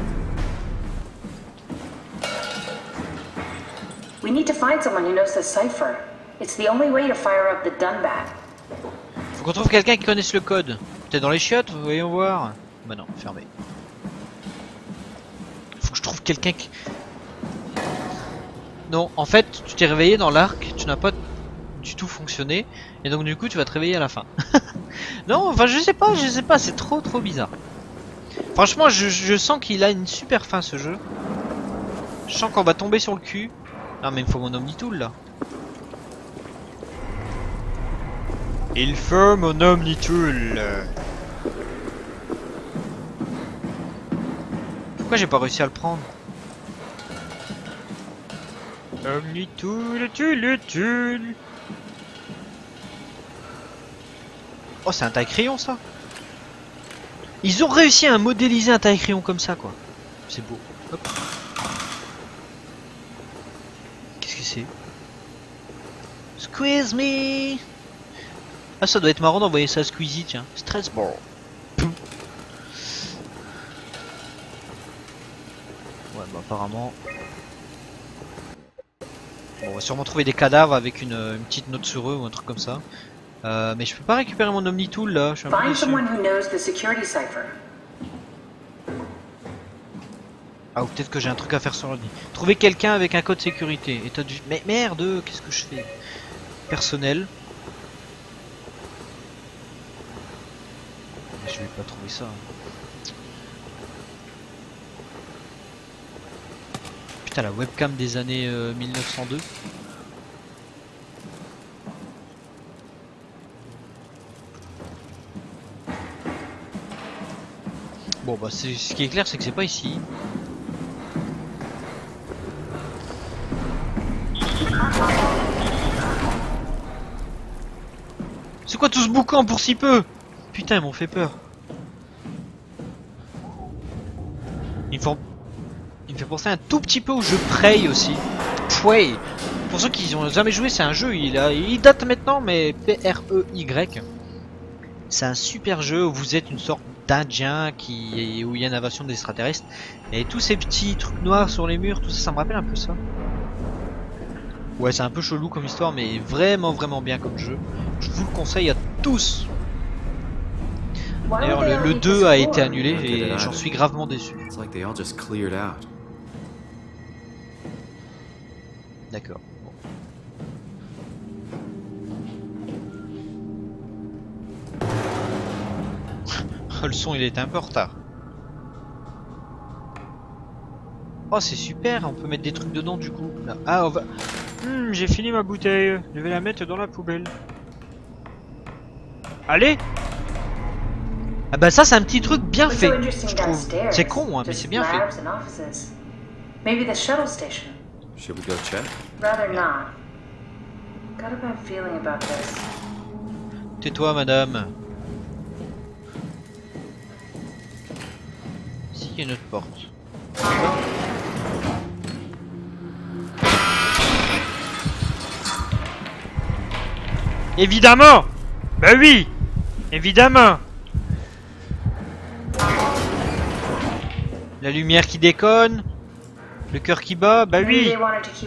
We need to find someone who knows the cipher. It's the only way to fire up the Dunbat. Faut qu'on trouve quelqu'un qui connaisse le code. Peut-être dans les chiottes, voyons voir. Bah non, fermé. Faut que je trouve quelqu'un qui... Non, en fait, tu t'es réveillé dans l'arc, tu n'as pas du tout fonctionné, et donc du coup tu vas te réveiller à la fin. Non, enfin je sais pas, c'est trop bizarre. Franchement, je sens qu'il a une super fin ce jeu. Je sens qu'on va tomber sur le cul. Non mais il me faut mon Omnitool là. Il faut mon Omnitool. Pourquoi j'ai pas réussi à le prendre? Omnitool, tool. Oh, c'est un taille-crayon ça. Ils ont réussi à modéliser un taille-crayon comme ça quoi. C'est beau. Hop. Qu'est-ce que c'est? Squeeze me. Ah, ça doit être marrant d'envoyer ça à Squeezie, tiens. Stress ball. Ouais, bah apparemment... Bon, on va sûrement trouver des cadavres avec une petite note sur eux ou un truc comme ça. Mais je peux pas récupérer mon Omnitool là, je suis un peu déçu. Ah, ou peut-être que j'ai un truc à faire sur l'ordi. Trouver quelqu'un avec un code sécurité. Et du... Mais merde, qu'est-ce que je fais? Personnel. Je vais pas trouver ça. Putain, la webcam des années 1902. Bon bah ce qui est clair c'est que c'est pas ici. C'est quoi tout ce boucan pour si peu? Putain, ils m'ont fait peur. Il me fait penser un tout petit peu au jeu Prey aussi. Prey. Pour ceux qui n'ont jamais joué, c'est un jeu, il date maintenant, mais P-R-E-Y. C'est un super jeu où vous êtes une sorte d'Indien où il y a une invasion d'extraterrestres. Et tous ces petits trucs noirs sur les murs, tout ça, ça me rappelle un peu ça. Ouais, c'est un peu chelou comme histoire, mais vraiment bien comme jeu. Je vous le conseille à tous. D'ailleurs, le 2 a été annulé et j'en suis gravement déçu. D'accord. Bon. Le son il était un peu en retard. Oh c'est super, on peut mettre des trucs dedans du coup. Là. Ah on va... j'ai fini ma bouteille, je vais la mettre dans la poubelle. Allez. Ah bah ça c'est un petit truc bien fait, je trouve. C'est con hein, mais c'est bien fait. Maybe the shuttle station. Should we go check? Rather not. Got a bad feeling about this. Tais-toi madame. Ici il y a une autre porte. Évidemment. Bah oui. Évidemment. La lumière qui déconne. Le cœur qui bat, bah oui. You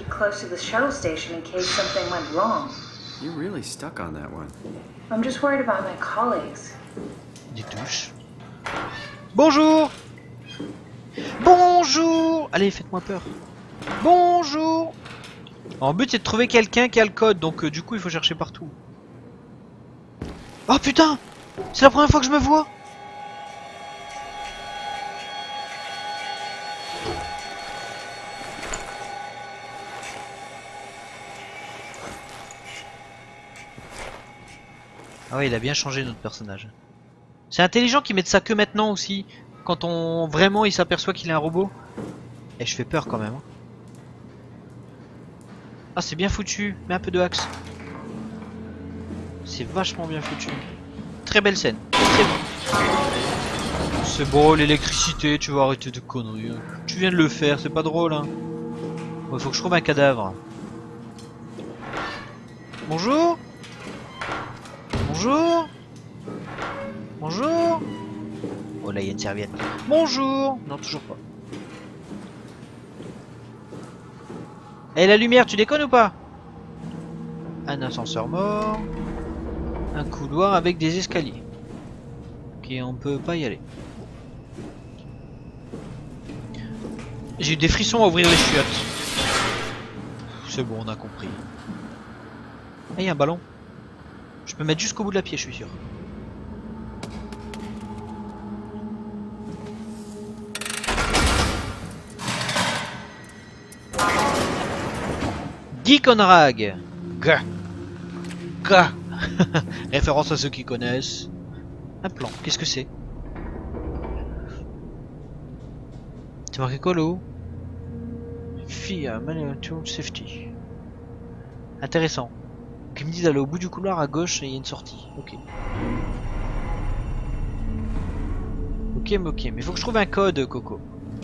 really stuck on that one. I'm just worried about my colleagues. Des touches. Bonjour. Bonjour. Allez, faites-moi peur. Bonjour. En but c'est de trouver quelqu'un qui a le code, donc du coup il faut chercher partout. Oh putain! C'est la première fois que je me vois! Ah ouais, il a bien changé notre personnage. C'est intelligent qu'il mette ça que maintenant aussi, quand on vraiment il s'aperçoit qu'il est un robot. Et je fais peur quand même. Ah c'est bien foutu, mets un peu de axe. C'est vachement bien foutu. Très belle scène. Très bon. C'est bon, l'électricité, tu vas arrêter de conneries. Tu viens de le faire, c'est pas drôle hein. Bon, faut que je trouve un cadavre. Bonjour. Bonjour. Bonjour. Oh là il y a une serviette. Bonjour. Non toujours pas. Et la lumière, tu déconnes ou pas? Un ascenseur mort. Un couloir avec des escaliers. Ok, on peut pas y aller. J'ai eu des frissons à ouvrir les chiottes. C'est bon, on a compris. Ah, il y a un ballon. Je peux mettre jusqu'au bout de la pied, je suis sûr. Guy Conrag. Gah. Référence à ceux qui connaissent. Un plan, qu'est-ce que c'est? C'est marqué quoi là-haut? Manual Tool Safety. Intéressant. Qui me disent d'aller au bout du couloir à gauche et il y a une sortie. Ok. Ok, mais il faut que je trouve un code, Coco.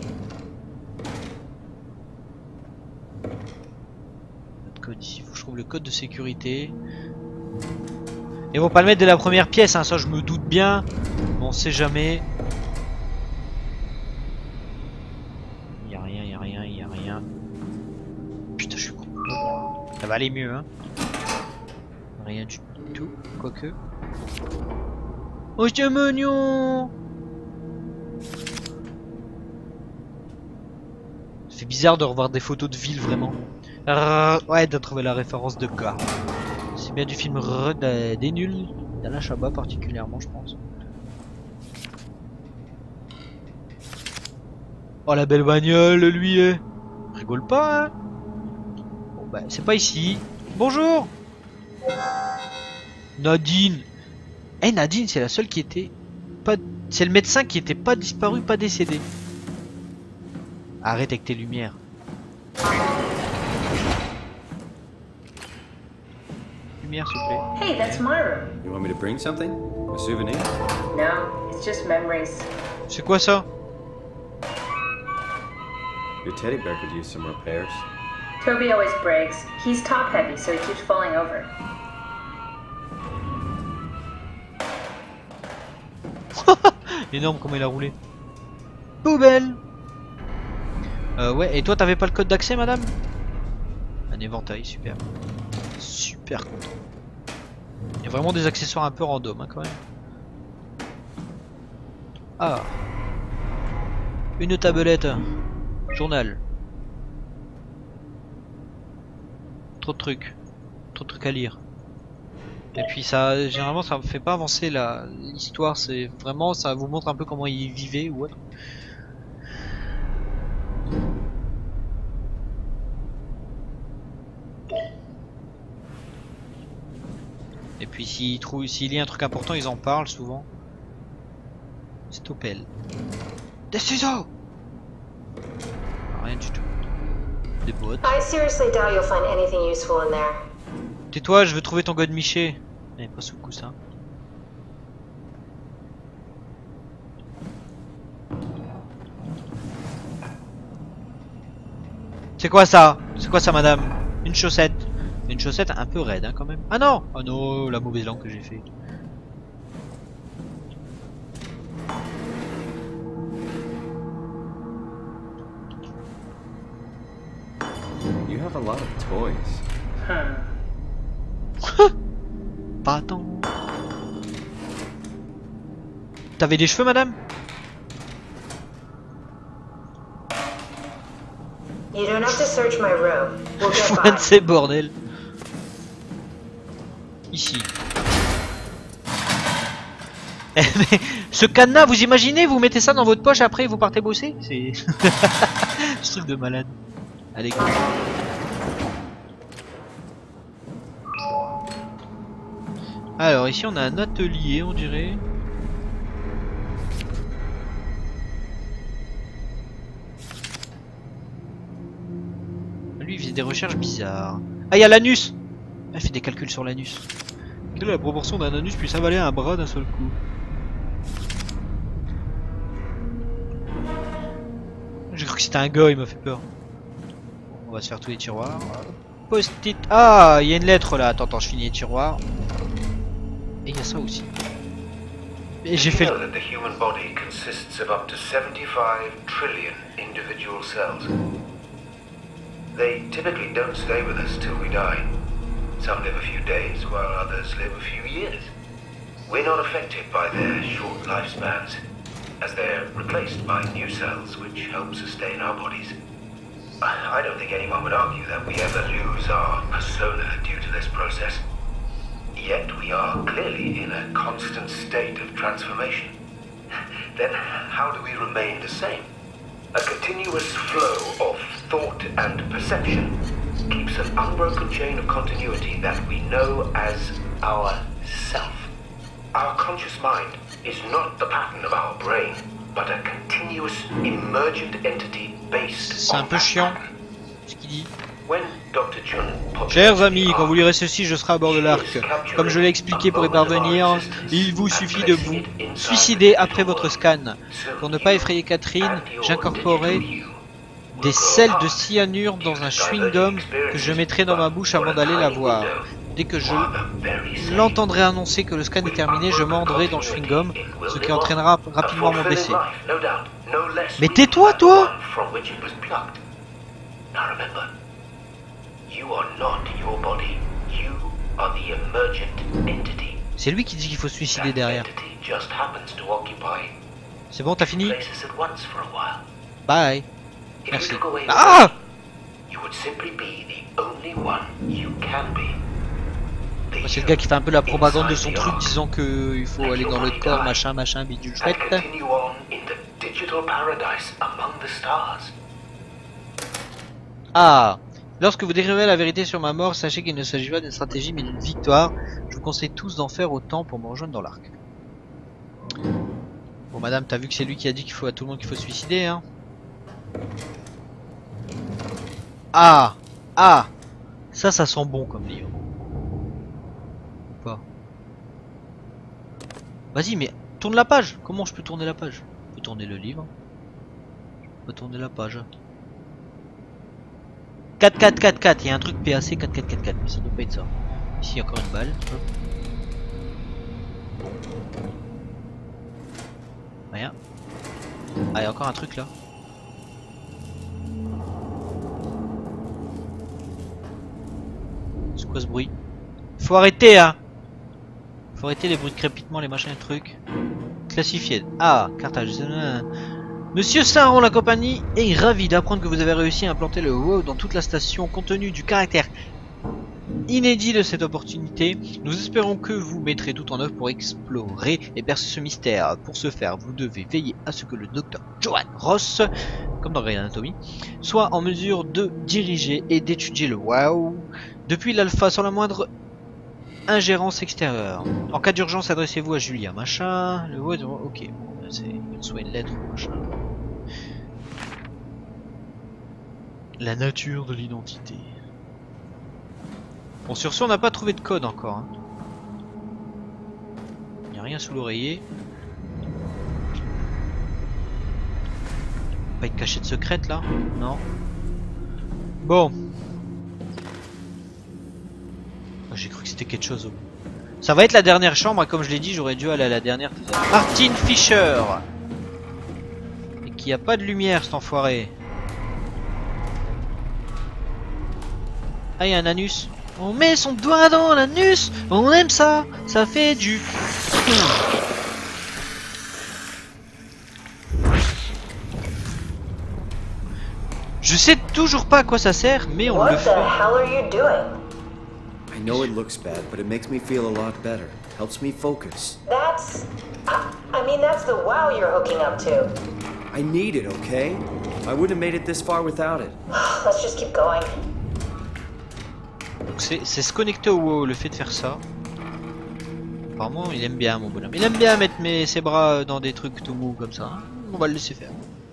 Notre code ici, il faut que je trouve le code de sécurité. Et ils vont pas le mettre dès la première pièce, hein, ça je me doute bien. Mais on sait jamais. Y'a rien. Putain, je suis con. Ça va aller mieux, hein. Rien du tout, quoique. Oh, c'est mignon. C'est bizarre de revoir des photos de ville, vraiment. Ouais, de trouver la référence de gars. C'est bien du film des nuls, d'Alain Chabat particulièrement, je pense. Oh, la belle bagnole, lui, rigole pas, hein. Bon, bah, c'est pas ici. Bonjour. Nadine. Eh, Nadine, c'est la seule qui était pas... C'est le médecin qui était pas disparu, pas décédé. Arrête avec tes lumières. Lumière, s'il vous plaît. Hey, that's Myra. You want me to bring something? A souvenir? No, it's just memories. C'est quoi ça? Your teddy bear could use some repairs. Toby always breaks. He's top heavy, so he keeps falling over. Énorme comment il a roulé. Poubelle. Ouais, et toi t'avais pas le code d'accès, madame? Un éventail, super. Super content. Il y a vraiment des accessoires un peu random, hein, quand même. Ah. Une tablette. Journal. Trop de trucs à lire. Et puis ça, généralement ça ne fait pas avancer l'histoire, c'est vraiment, ça vous montre un peu comment il vivait ou autre. Et puis s'il y a un truc important, ils en parlent souvent. Stopel. Des ciseaux. Rien du tout. Des bottes. I seriously doubt you'll find anything useful in there. Tais-toi, je veux trouver ton god Miché. Eh, pas sous le coussin. C'est quoi ça? C'est quoi ça, madame? Une chaussette. Une chaussette un peu raide, hein, quand même. Ah non! Oh non, la mauvaise langue que j'ai fait. You have a lot of toys. Pas tant. T'avais des cheveux, madame? You don't have to search my room. We'll get Un de by. ces bordels. Ici. Eh, mais ce cadenas, vous imaginez, vous mettez ça dans votre poche après vous partez bosser? C'est ce truc de malade. Allez, go. Alors ici on a un atelier, on dirait. Lui il faisait des recherches bizarres. Ah, il y a l'anus. Il fait des calculs sur l'anus. Quelle est la proportion d'un anus puisse avaler un bras d'un seul coup? J'ai cru que c'était un gars, il m'a fait peur. On va se faire tous les tiroirs. Post-it. Ah, il y a une lettre là. Attends, je finis les tiroirs. Et il y a ça aussi. Et j'ai fait. You know that the human body consists of up to 75 trillion individual cells. They typically don't stay with us till we die. Some live a few days, while others live a few years. We're not affected by their short lifespans, as they're replaced by new cells which help sustain our bodies. I don't think anyone would argue that we ever lose our persona due to this process. Yet we are clearly in a constant state of transformation. Then how do we remain the same? A continuous flow of thought and perception keeps an unbroken chain of continuity that we know as our self. Our conscious mind is not the pattern of our brain, but a continuous emergent entity based C'est un on peu that chiant pattern. ce qu'il dit. When Dr. Chun Chers amis, quand vous lirez ceci, je serai à bord de l'arc. Comme je l'ai expliqué pour y parvenir, il vous suffit de vous suicider après votre scan. Pour ne pas effrayer Catherine, j'incorporerai des sels de cyanure dans un chewing-gum que je mettrai dans ma bouche avant d'aller la voir. Dès que je l'entendrai annoncer que le scan est terminé, je mordrai dans le chewing-gum, ce qui entraînera rapidement mon décès. Mais tais-toi, toi! C'est lui qui dit qu'il faut se suicider derrière. C'est bon, t'as fini? Bye. Merci. Ah! C'est le gars qui fait un peu la propagande de son truc disant que il faut aller dans le corps, machin, bidule chouette. Ah! Lorsque vous décrivez la vérité sur ma mort, sachez qu'il ne s'agit pas d'une stratégie mais d'une victoire. Je vous conseille tous d'en faire autant pour me rejoindre dans l'arc. Bon madame, t'as vu que c'est lui qui a dit qu'il faut à tout le monde qu'il faut se suicider, hein? Ah! Ah! Ça sent bon comme livre. Pas. Vas-y, mais tourne la page. Comment je peux tourner la page? Je peux tourner le livre. Je peux tourner la page. 4-4-4-4, il y a un truc PAC 4-4-4-4, mais ça doit pas être ça. Ici, il y a encore une balle. Rien. Ah, il y a encore un truc là. C'est quoi ce bruit? Faut arrêter, hein! Faut arrêter les bruits de crépitement, les machins, les trucs. Classifié. Ah, cartage. Monsieur Saron, la compagnie est ravie d'apprendre que vous avez réussi à implanter le WoW dans toute la station. Compte tenu du caractère inédit de cette opportunité, nous espérons que vous mettrez tout en œuvre pour explorer et percer ce mystère. Pour ce faire, vous devez veiller à ce que le docteur Johan Ross, comme dans Grey's Anatomy, soit en mesure de diriger et d'étudier le WoW depuis l'alpha sans la moindre ingérence extérieure. En cas d'urgence, adressez-vous à Julia, machin. Le WoW, ok, il reçoit une lettre, machin. La nature de l'identité. Bon, sur ce, on n'a pas trouvé de code encore. Hein. Il n'y a rien sous l'oreiller. Pas une cachette secrète là? Non. Bon. J'ai cru que c'était quelque chose au bout. Ça va être la dernière chambre, et comme je l'ai dit, j'aurais dû aller à la dernière. Martin Fisher. Et qu'il n'y a pas de lumière, cet enfoiré. Ah, il y a un anus. On met son doigt dans l'anus. On aime ça. Ça fait du... Je sais toujours pas à quoi ça sert, mais on le fait. I know it looks bad, but it makes me feel a lot better. Helps me focus. That's... I mean, that's the wow you're hooking up to. I need it, okay? I wouldn't have made it this far without it. Let's just keep going. Donc c'est se connecter au WoW, le fait de faire ça. Apparemment, il aime bien mon bonhomme. Il aime bien mettre ses bras dans des trucs tout mous comme ça. On va le laisser faire.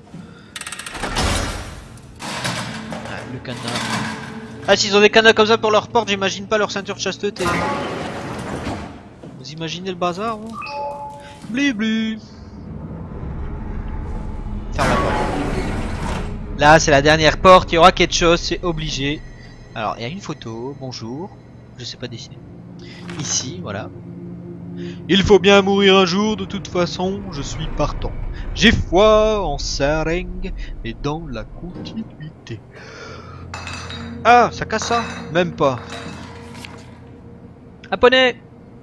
Ah, le cadenas. Ah, s'ils ont des cadenas comme ça pour leur porte, j'imagine pas leur ceinture de chasteté. Vous imaginez le bazar, vous? Blibli. Ferme la porte. Là, c'est la dernière porte. Il y aura quelque chose, c'est obligé. Alors, il y a une photo. Bonjour. Je sais pas dessiner. Ici, voilà. Il faut bien mourir un jour, de toute façon, je suis partant. J'ai foi en Sareng et dans la continuité. Ah, ça casse ça? Même pas. Un poney.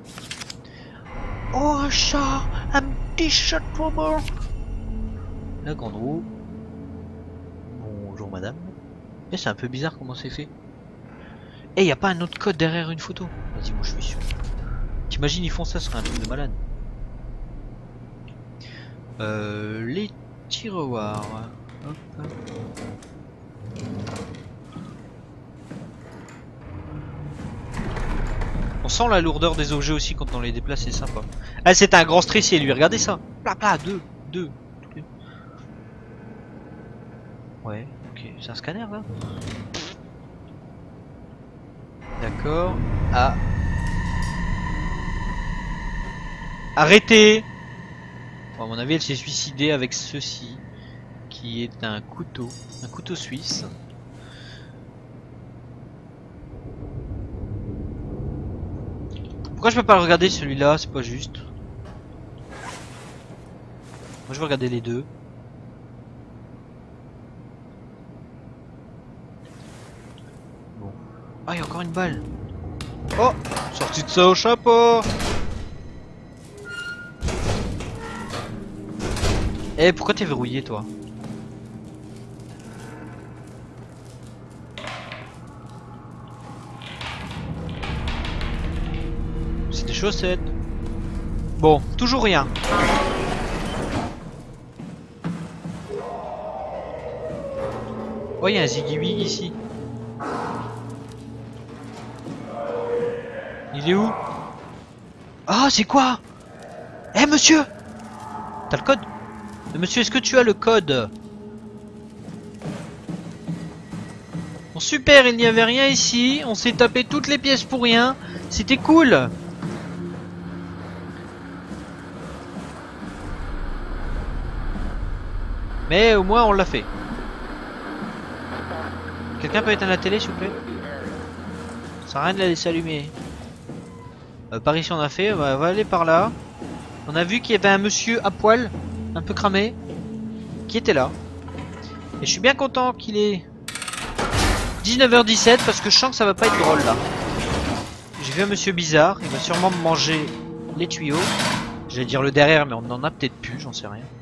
Oh, un chat. Un petit chat trouble. La grande roue. Bonjour madame. Et c'est un peu bizarre comment c'est fait. Et y a pas un autre code derrière une photo? Vas-y, moi je suis sûr. T'imagines, ils font ça, ce serait un truc de malade. Les tiroirs. Hop, hop. On sent la lourdeur des objets aussi quand on les déplace, c'est sympa. Ah, c'est un grand stressier lui, regardez ça. Pla pla, deux. Ouais, ok, c'est un scanner là. D'accord. Ah. Arrêtez! Bon, à mon avis, elle s'est suicidée avec ceci, qui est un couteau suisse. Pourquoi je peux pas le regarder celui-là? C'est pas juste. Moi je vais regarder les deux. Bon. Ah, il y a encore une balle. Oh! Sorti de ça au chapeau! Eh, pourquoi t'es verrouillé toi? C'est des chaussettes. Bon, toujours rien. Oh, il y a un Ziggy Wig ici. Il est où? Ah, c'est quoi? Eh, monsieur! T'as le code? Monsieur, est-ce que tu as le code? Bon, super, il n'y avait rien ici. On s'est tapé toutes les pièces pour rien. C'était cool. Mais au moins, on l'a fait. Quelqu'un peut éteindre la télé, s'il vous plaît? Ça sert à rien de la laisser allumer. Par ici, on a fait. On va aller par là. On a vu qu'il y avait un monsieur à poil, un peu cramé, qui était là. Et je suis bien content qu'il est 19h17 parce que je sens que ça va pas être drôle là. J'ai vu un monsieur bizarre, il va sûrement me manger les tuyaux. J'allais dire le derrière, mais on en a peut-être plus, j'en sais rien.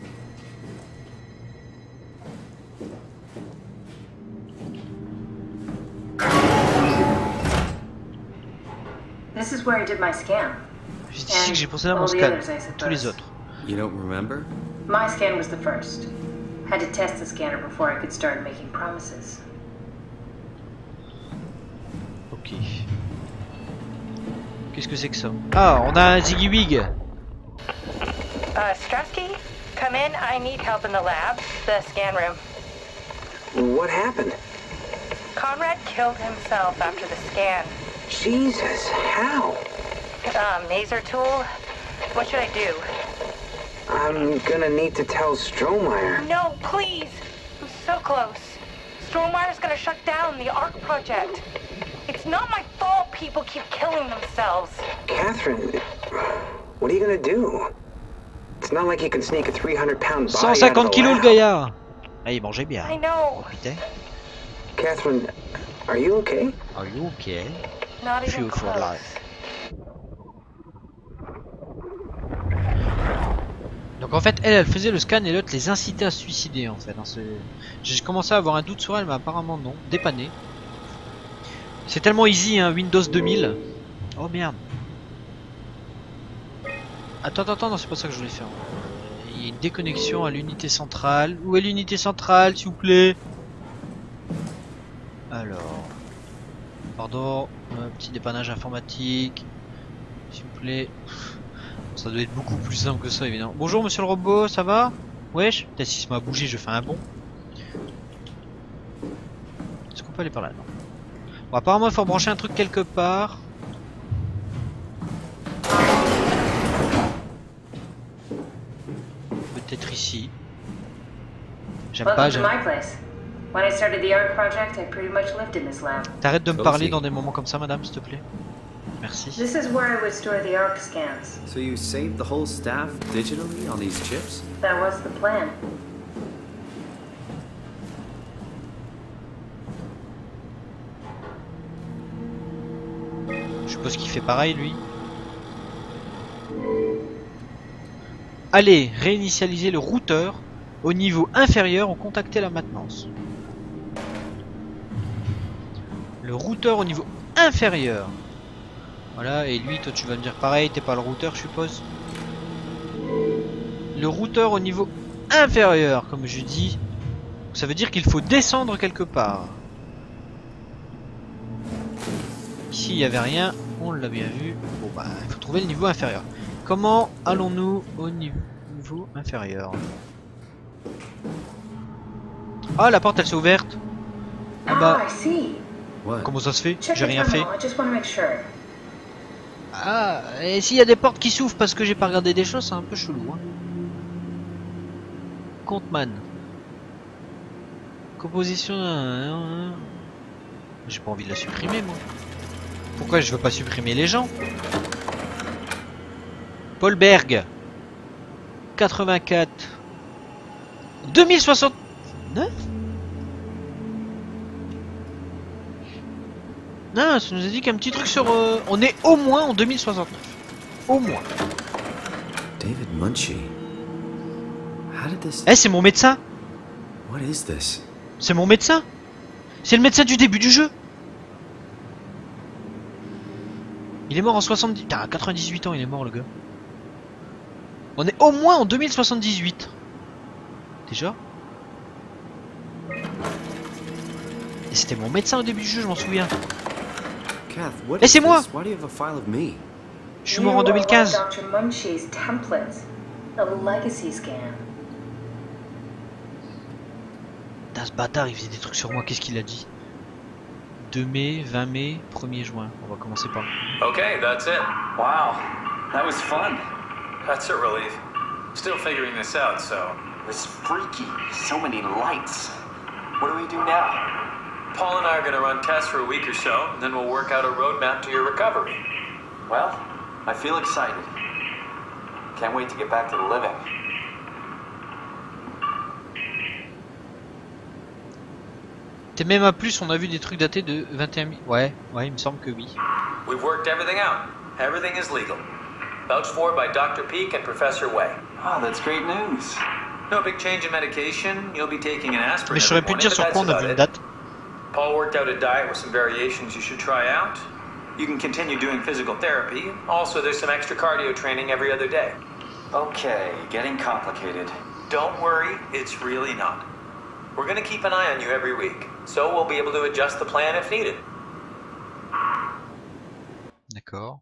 This is where I did my scan. C'est ici que j'ai procédé à mon scan, tous les autres. You don't remember? My scan was the first. Had to test the scanner before I could start making promises. Ok. Qu'est-ce que c'est que ça? Ah, on a un Ziggy Wig. Strasky, come in. I need help in the lab, the scan room. What happened? Conrad killed himself after the scan. Jesus, how? Maser tool. What should I do? I'm gonna need to tell Strohmeyer. No, please! I'm so close. Strohmeyer's gonna shut down the ARC project. It's not my fault people keep killing themselves. Catherine, what are you gonna do? It's not like you can sneak a 300-pound body 150 kilos le gaillard. Ah, il mangeait bien. I know. Putain. Catherine, are you okay? Are you okay? Not even Fuel for close. life. Donc Donc en fait, elle faisait le scan et l'autre les incitait à se suicider en fait. J'ai commencé à avoir un doute sur elle, mais apparemment non. Dépanné. C'est tellement easy, hein, Windows 2000. Oh merde. Attends, non, c'est pas ça que je voulais faire. Il y a une déconnexion à l'unité centrale. Où est l'unité centrale, s'il vous plaît? Alors. Pardon, un petit dépannage informatique. S'il vous plaît. Ça doit être beaucoup plus simple que ça, évidemment. Bonjour, monsieur le robot, ça va? Wesh. Peut-être si ça m'a bougé, je fais un bond. Est-ce qu'on peut aller par là? Non. Bon, apparemment, il faut brancher un truc quelque part. Peut-être ici. J'aime pas, j'aime. T'arrêtes de me parler dans des moments comme ça, madame, s'il te plaît. Merci. This is where I would store the ARC scans. So you saved the whole staff digitally on these chips? That was the plan. Je suppose qu'il fait pareil, lui. Allez, réinitialiser le routeur au niveau inférieur ou contacter la maintenance. Le routeur au niveau inférieur. Voilà, et lui, toi tu vas me dire pareil, t'es pas le routeur, je suppose. Le routeur au niveau inférieur, comme je dis. Ça veut dire qu'il faut descendre quelque part. Ici, il n'y avait rien, on l'a bien vu. Bon bah, il faut trouver le niveau inférieur. Comment allons-nous au niveau inférieur? Ah, la porte elle s'est ouverte. Ah bah, comment ça se fait? J'ai rien fait. Ah, et s'il y a des portes qui s'ouvrent parce que j'ai pas regardé des choses, c'est un peu chelou. Hein. Compteman. Composition. J'ai pas envie de la supprimer, moi. Pourquoi je veux pas supprimer les gens? Paul Berg. 84. 2069. Non, ça nous a dit qu'un petit truc sur... on est au moins en 2069. Au moins. David Munchie. How did this... Eh, c'est mon médecin. What is this? C'est mon médecin. C'est le médecin du début du jeu. Il est mort en 70... Putain, à 98 ans, il est mort, le gars. On est au moins en 2078. Déjà. Et c'était mon médecin au début du jeu, je m'en souviens. Et c'est moi. Je suis mort en 2015. Putain, ce bâtard, il faisait des trucs sur moi, qu'est-ce qu'il a dit? 2 mai, 20 mai, 1er juin. On va commencer par... Okay, that's it. Wow, that was fun. That's a relief. Still figuring this out, so... It was freaky. So many lights. What do we do now? Paul and I are going to run tests for a week or so, and then we'll work out a roadmap to your recovery. Well, I feel excited. Can't wait to get back to the living. T'es même à plus, on a vu des trucs datés de 21 000. Ouais, il me semble que oui. We've worked everything out. Everything is legal. Vouched for by Dr. Peak and Professor Way. Oh, that's great news. No big change in medication. You'll be taking an aspirin. Mais je saurais plus te dire sur quoi on a vu une date. Paul worked out a diet with some variations you should try out. You can continue doing physical therapy. Also, there's some extra cardio training every other day. Okay, getting complicated. Don't worry, it's really not. We're going to keep an eye on you every week, so we'll be able to adjust the plan if needed. D'accord.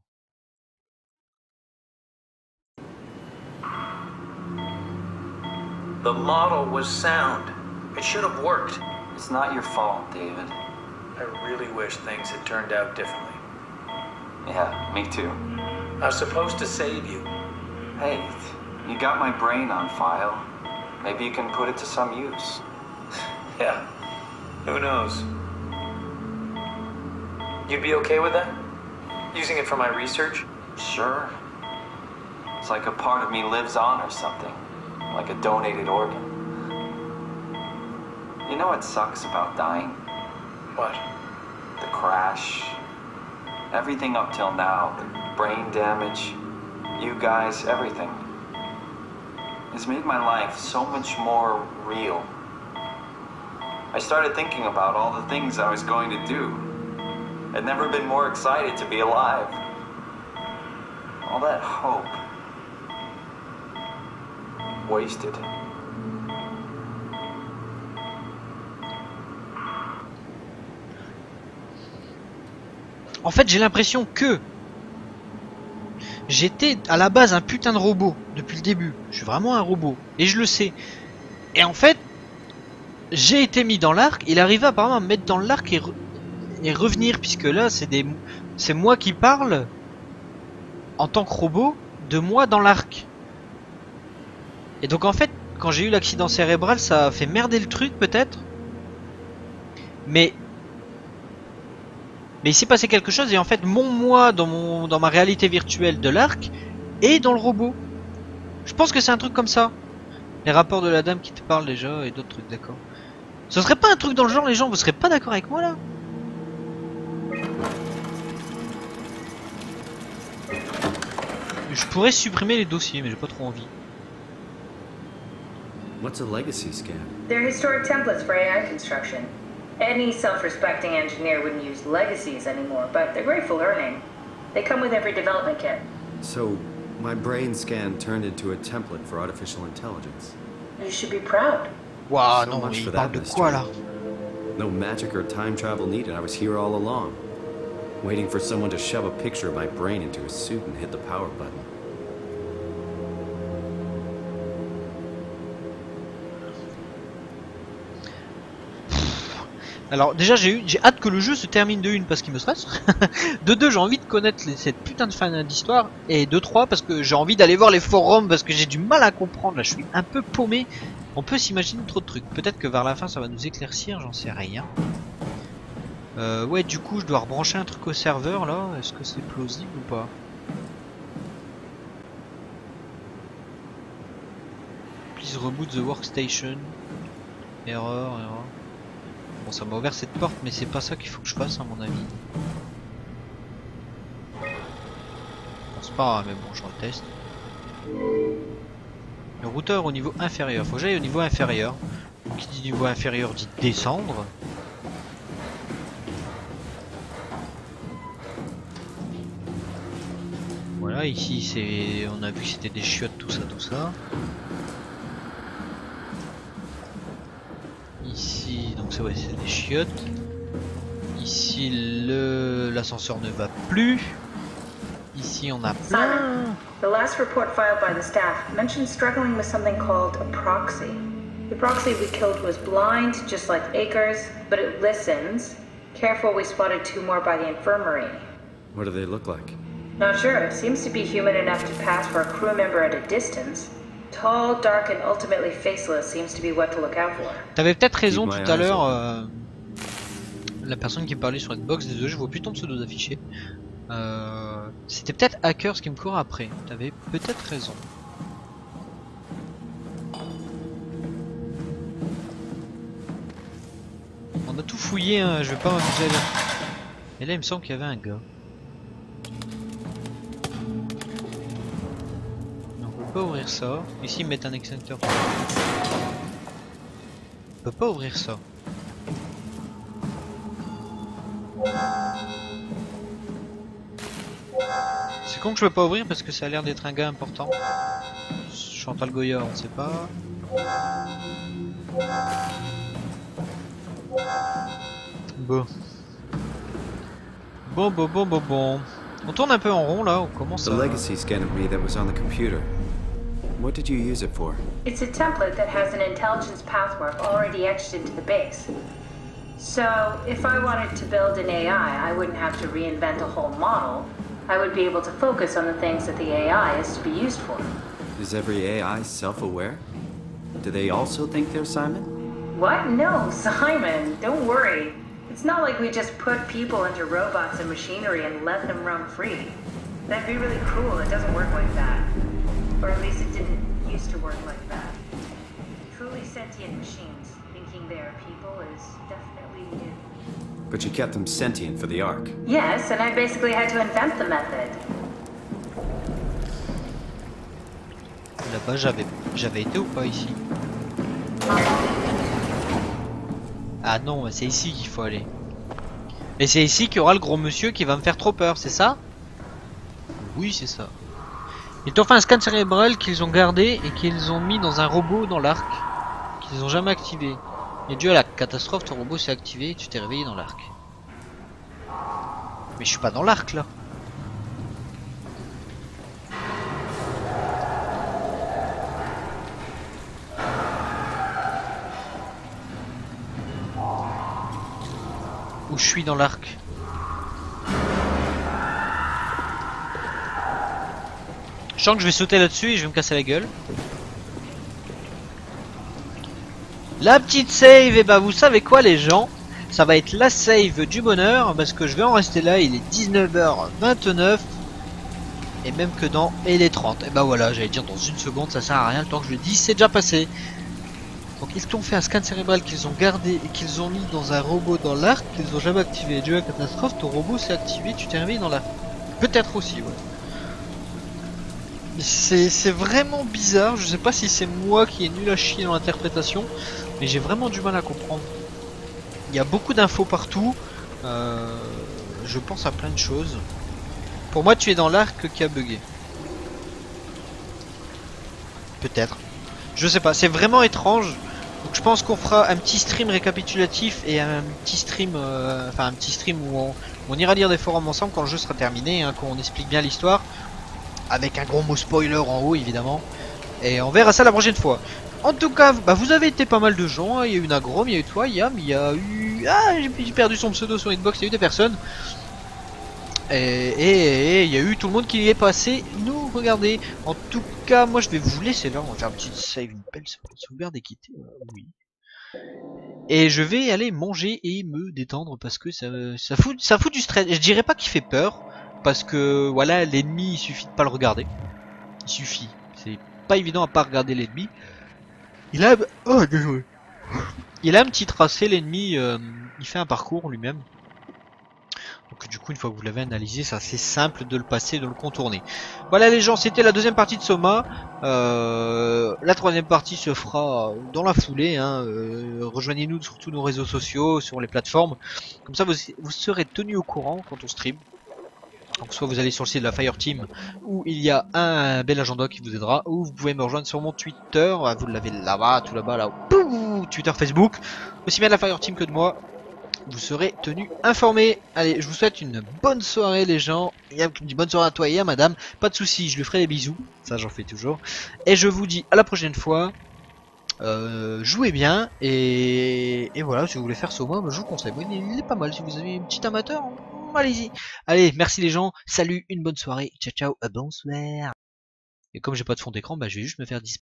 The model was sound. It should have worked. It's not your fault, David. I really wish things had turned out differently. Yeah, me too. I was supposed to save you. Hey, you got my brain on file. Maybe you can put it to some use. Yeah, who knows? You'd be okay with that? Using it for my research? Sure. It's like a part of me lives on or something. Like a donated organ. You know what sucks about dying? What? The crash. Everything up till now. The brain damage. You guys, everything. has made my life so much more real. I started thinking about all the things I was going to do. I'd never been more excited to be alive. All that hope. Wasted. En fait, j'ai l'impression que j'étais à la base un putain de robot depuis le début. Je suis vraiment un robot et je le sais. Et en fait, j'ai été mis dans l'arc. Il arrivait apparemment à me mettre dans l'arc et revenir, puisque là, c'est moi qui parle en tant que robot de moi dans l'arc. Et donc en fait, quand j'ai eu l'accident cérébral, ça a fait merder le truc peut-être. Mais il s'est passé quelque chose et en fait mon moi dans ma réalité virtuelle de l'arc est dans le robot. Je pense que c'est un truc comme ça. Les rapports de la dame qui te parle déjà et d'autres trucs, d'accord. Ce serait pas un truc dans le genre, les gens, vous serez pas d'accord avec moi là? Je pourrais supprimer les dossiers mais j'ai pas trop envie. What's a legacy scan? They're historic templates for AI construction. Any self-respecting engineer wouldn't use legacies anymore, but they're great for learning. They come with every development kit. So, my brain scan turned into a template for artificial intelligence. You should be proud. Wow, So non, much il for parle that de quoi là? No magic or time travel needed. I was here all along, waiting for someone to shove a picture of my brain into a suit and hit the power button. Alors déjà j'ai hâte que le jeu se termine de 1 parce qu'il me stresse. De 2 j'ai envie de connaître cette putain de fin d'histoire. Et de 3 parce que j'ai envie d'aller voir les forums parce que j'ai du mal à comprendre. Là je suis un peu paumé. On peut s'imaginer trop de trucs. Peut-être que vers la fin ça va nous éclaircir, j'en sais rien. Ouais du coup je dois rebrancher un truc au serveur là. Est-ce que c'est plausible ou pas? Please reboot the workstation. Erreur. Bon, ça m'a ouvert cette porte, mais c'est pas ça qu'il faut que je fasse à mon avis. Bon, c'est pas grave, mais bon, je reteste. Le routeur au niveau inférieur. Faut que j'aille au niveau inférieur. Donc, qui dit niveau inférieur dit descendre. Voilà, ici c'est. On a vu que c'était des chiottes, tout ça. Ici, donc c'est des chiottes. Ici, l'ascenseur ne va plus. Ici, on a plein. Simon, the last report filed by the staff mentioned struggling with something called a proxy. The proxy we killed was blind, just like Akers, but it listens. Careful, we spotted 2 more by the infirmary. What do they look like? Not sure. It seems to be human enough to pass for a crew member at a distance. Tall, dark, and ultimately faceless seems to be what to look out for. T'avais peut-être raison tout à l'heure, la personne qui parlait sur Xbox, désolé, je vois plus ton pseudo d'affiché. C'était peut-être Hackers qui me court après. T'avais peut-être raison. On a tout fouillé, hein, je vais pas m'amuser là. Et là, il me semble qu'il y avait un gars. On peut pas ouvrir ça. Ici ils mettent un extincteur. On peut pas ouvrir ça. C'est con que je peux pas ouvrir parce que ça a l'air d'être un gars important. Chantal Goya, on sait pas. Bon. Bon. On tourne un peu en rond là, on commence à... The legacy scan of me that was on the computer. What did you use it for? It's a template that has an intelligence pathwork already etched into the base. So, if I wanted to build an AI, I wouldn't have to reinvent a whole model. I would be able to focus on the things that the AI is to be used for. Is every AI self-aware? Do they also think they're Simon? What? No, Simon, don't worry. It's not like we just put people into robots and machinery and let them roam free. That'd be really cruel. It doesn't work like that. Or at least it didn't used to work like that. Truly sentient machines thinking they are people is definitely new. But you kept them sentient for the Ark. Yes, and I basically had to invent the method. Il a Bah j'avais été ou pas ici? Ah non, c'est ici qu'il faut aller. Et c'est ici qu'il y aura le gros monsieur qui va me faire trop peur, c'est ça? Oui, c'est ça. Ils t'ont fait un scan cérébral qu'ils ont gardé et qu'ils ont mis dans un robot dans l'arc, qu'ils ont jamais activé. Et dû à la catastrophe, ton robot s'est activé et tu t'es réveillé dans l'arc. Mais je suis pas dans l'arc là. Où je suis dans l'arc? Je sens que je vais sauter là-dessus et je vais me casser la gueule. La petite save, et bah vous savez quoi les gens? Ça va être la save du bonheur parce que je vais en rester là, il est 19h29 et même que dans et les 30. Et bah voilà, j'allais dire dans une seconde, ça sert à rien, le temps que je le dis, c'est déjà passé. Donc ils t'ont fait un scan cérébral qu'ils ont gardé et qu'ils ont mis dans un robot dans l'arc qu'ils ont jamais activé. Dû à la catastrophe, ton robot s'est activé, tu t'es réveillé dans l'arc. Peut-être aussi, ouais. C'est vraiment bizarre, je sais pas si c'est moi qui ai nul à chier dans l'interprétation, mais j'ai vraiment du mal à comprendre. Il y a beaucoup d'infos partout, je pense à plein de choses. Pour moi tu es dans l'arc qui a bugué. Peut-être. Je sais pas, c'est vraiment étrange. Donc je pense qu'on fera un petit stream récapitulatif et un petit stream, où on ira lire des forums ensemble quand le jeu sera terminé, hein, quand on explique bien l'histoire. Avec un gros mot spoiler en haut évidemment. Et on verra ça la prochaine fois. En tout cas, bah, vous avez été pas mal de gens, hein. Il y a eu Nagrom, il y a eu toi, Yam, il y a eu... Ah, j'ai perdu son pseudo sur Inbox, il y a eu des personnes. Et il y a eu tout le monde qui est passé nous regarder. En tout cas, moi je vais vous laisser là, on va faire une petite save, une belle sauvegarde et quitter. Oui. Et je vais aller manger et me détendre parce que ça fout du stress. Je dirais pas qu'il fait peur. Parce que voilà, l'ennemi il suffit de pas le regarder. Il suffit. C'est pas évident à pas regarder l'ennemi. Il a... Oh, désolé. Il a un petit tracé, l'ennemi, il fait un parcours lui-même. Donc du coup, une fois que vous l'avez analysé, c'est assez simple de le passer, de le contourner. Voilà les gens, c'était la deuxième partie de Soma. La troisième partie se fera dans la foulée. Hein. Rejoignez-nous sur tous nos réseaux sociaux, sur les plateformes. Comme ça, vous serez tenus au courant quand on stream. Donc soit vous allez sur le site de la Fireteam où il y a un bel agenda qui vous aidera, ou vous pouvez me rejoindre sur mon Twitter, vous l'avez là-bas, tout là-bas, là, Twitter, Facebook, aussi bien de la Fireteam que de moi. Vous serez tenus informés. Allez, je vous souhaite une bonne soirée les gens. Yam qui me dit bonne soirée à toi et à madame. Pas de soucis, je lui ferai des bisous, ça j'en fais toujours. Et je vous dis à la prochaine fois. Jouez bien et voilà, si vous voulez faire Soma, je vous conseille. Bon, il est pas mal si vous avez un petit amateur. Allez-y. Allez, merci les gens. Salut, une bonne soirée. Ciao, ciao. Bonsoir. Et comme j'ai pas de fond d'écran, bah je vais juste me faire disparaître.